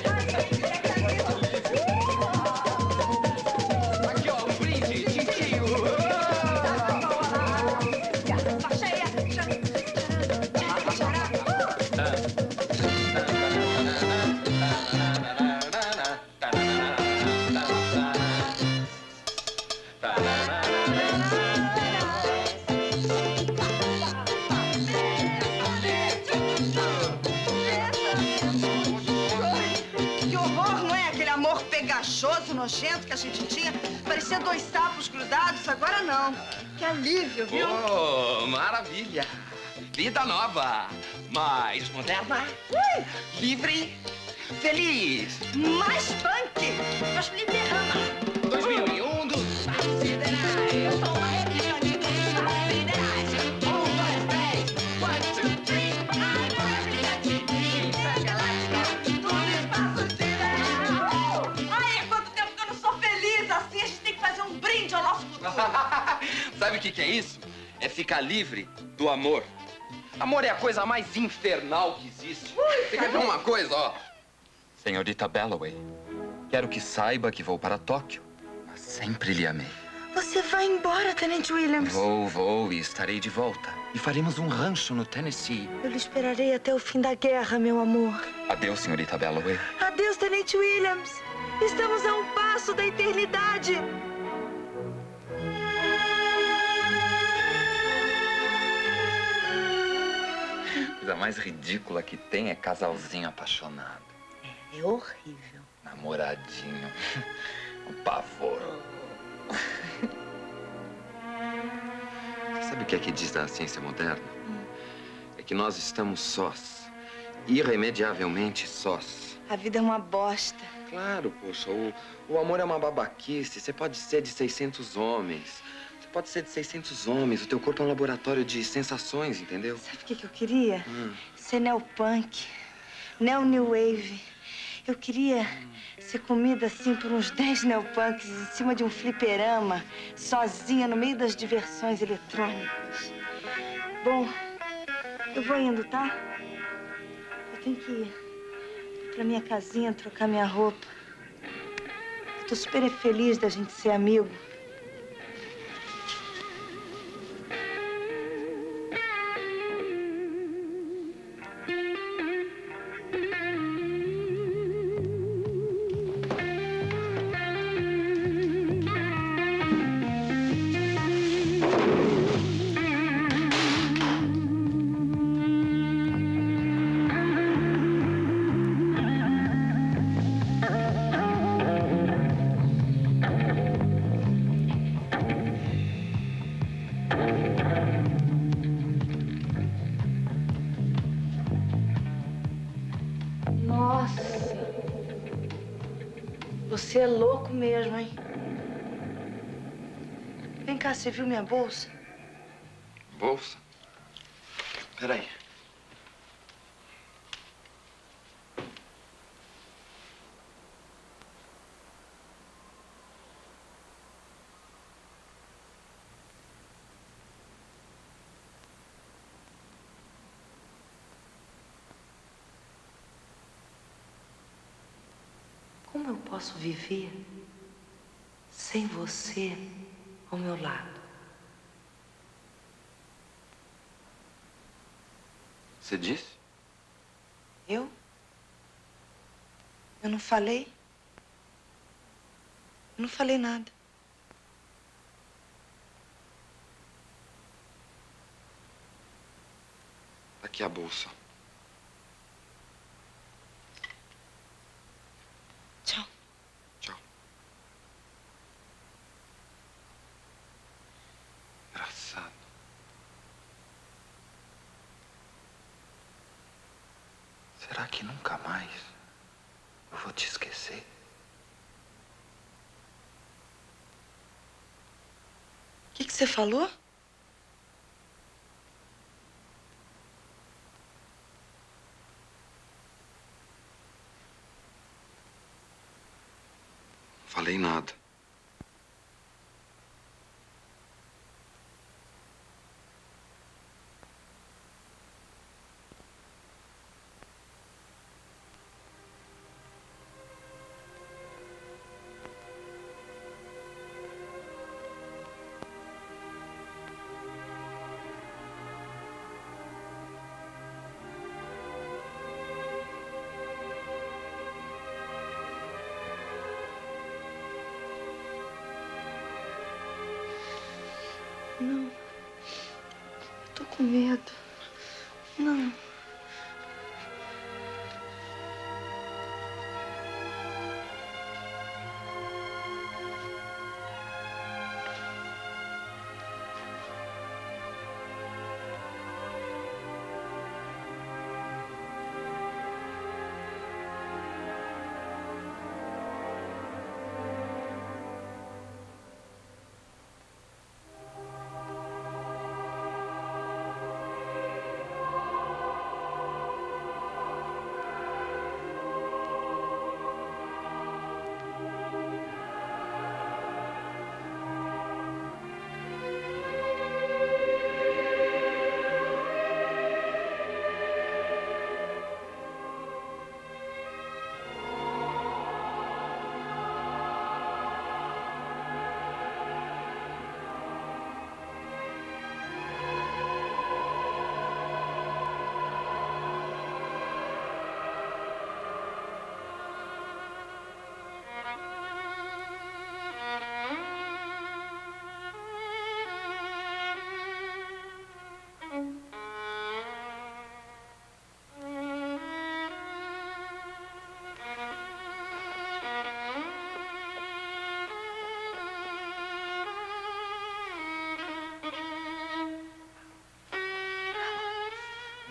Aqui, ó, um brinde, tintinho. Pegajoso, nojento que a gente tinha. Parecia dois sapos grudados. Agora não. Que alívio, viu? Oh, maravilha. Vida nova. Mais moderna. Livre. Feliz. Mais punk. Mas me derrama. 2001 dos siderais. Eu sou uma religionista dos siderais. 1, 2, 3. 1, 2, 3. I'm a religionista galáctica. Tudo espaço sideral. Ai, quanto tempo que eu não sou feliz assim. A gente tem que fazer um brinde ao nosso futuro. Sabe o que é isso? É ficar livre do amor. Amor é a coisa mais infernal que existe. Você quer ver uma coisa, ó? Senhorita Belloway, quero que saiba que vou para Tóquio, mas sempre lhe amei. Você vai embora, Tenente Williams? Vou e estarei de volta. E faremos um rancho no Tennessee. Eu lhe esperarei até o fim da guerra, meu amor. Adeus, senhorita Belloway. Adeus, Tenente Williams. Estamos a um passo da eternidade. A coisa mais ridícula que tem é casalzinho apaixonado. É horrível. Namoradinho. Um pavor. Sabe o que é que diz a ciência moderna? É que nós estamos sós. Irremediavelmente sós. A vida é uma bosta. Claro, poxa, o amor é uma babaquice. Você pode ser de 600 homens. Você pode ser de 600 homens. O teu corpo é um laboratório de sensações, entendeu? Sabe o que eu queria? Ser neopunk, neo-new wave. Eu queria ser comida assim por uns 10 neopunks em cima de um fliperama, sozinha no meio das diversões eletrônicas. Bom, eu vou indo, tá? Eu tenho que ir pra minha casinha, trocar minha roupa. Eu tô super feliz da gente ser amigo. Nossa! Você é louco mesmo, hein? Vem cá, você viu minha bolsa? Bolsa? Peraí. Como eu posso viver sem você ao meu lado? Você disse? Eu? Eu não falei? Eu não falei nada. Aqui a bolsa. Tchau. Tchau. Engraçado. Será que nunca mais eu vou te esquecer? O que você falou? Falei nada. Não. Eu tô com medo. Não.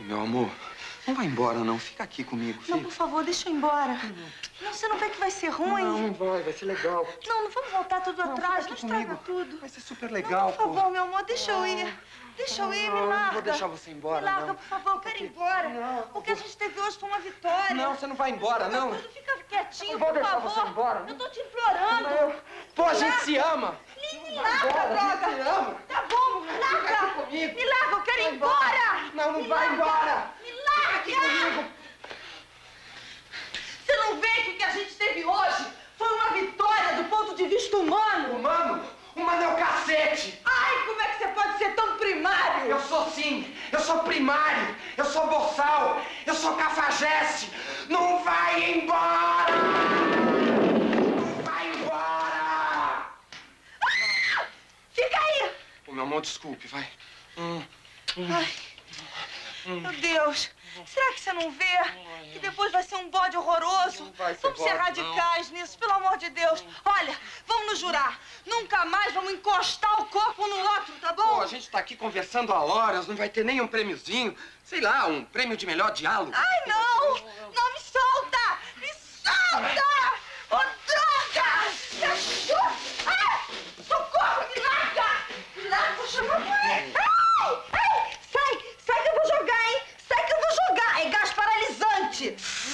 Meu amor, não vai embora, não. Fica aqui comigo, filho. Não, por favor, deixa eu ir embora. Não, você não vê que vai ser ruim? Não vai ser legal. Não, não vamos voltar tudo atrás, não estraga comigo. tudo. Vai ser super legal, Não, por favor, meu amor, deixa eu ir. Deixa eu ir, me larga. Não vou deixar você embora, Me larga, não. por favor, eu quero ir embora. Não. O que a gente teve hoje foi uma vitória. Não, você não vai embora, não. Tudo fica quietinho, Eu vou por deixar favor. você embora. Eu tô te implorando. Pô, a gente se ama. Me larga, droga. A gente se ama. Tá bom, me larga. Fica aqui comigo. Me larga, eu quero ir embora. Não, não Me vai larga. embora. Me larga. Aqui comigo. Você não vê que o que a gente teve hoje foi uma vitória do ponto de vista humano? Humano? Humano é o cacete. Ai, como é que você pode ser tão primário? Eu sou sim. Eu sou primário. Eu sou boçal. Eu sou cafajeste. Não vai embora. Não vai embora. Ah! Fica aí. Ô, meu amor, desculpe, vai. Ai, meu Deus. Será que você não vê que depois vai ser um bode horroroso? Não vai ser Vamos ser bode, radicais nisso, pelo amor de Deus. Olha, vamos nos jurar. Nunca mais vamos encostar o corpo no outro, tá bom? Pô, a gente tá aqui conversando há horas, não vai ter nem um prêmiozinho. Sei lá, um prêmio de melhor diálogo. Ai, não! Não, me solta! Me solta! Ô, droga! Me ajuda! Ai! Socorro, me larga! Me larga, vou chamar a mãe! Ai! Ai! Sai! Sai que eu vou jogar, hein? Sai que eu vou jogar! É gás paralisante!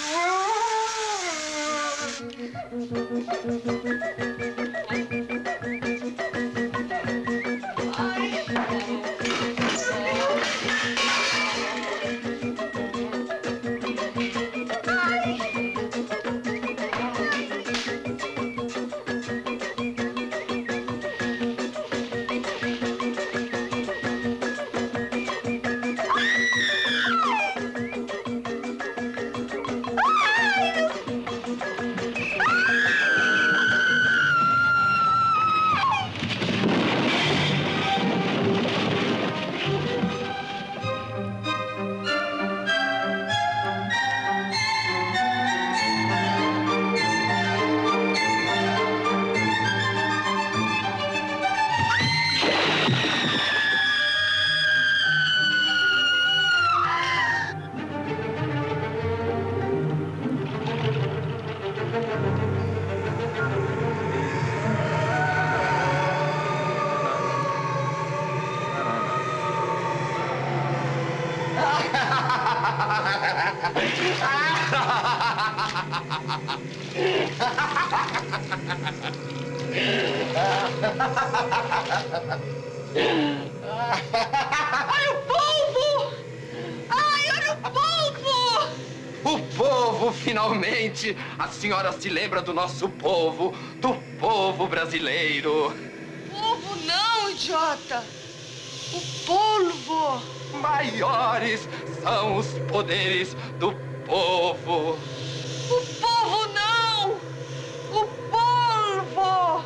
Olha o polvo! Ai, olha o polvo! O povo, finalmente! A senhora se lembra do nosso povo, do povo brasileiro. Polvo não, idiota! O polvo! Maiores são os poderes do povo. O povo não! O polvo!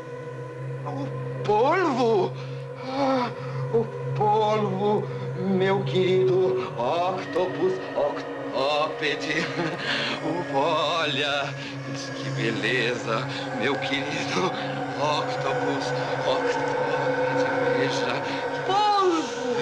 O polvo? Ah, o polvo, meu querido octopus, octópede. Olha, que beleza, meu querido octopus, octópede, veja. Polvo!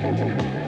Tchau.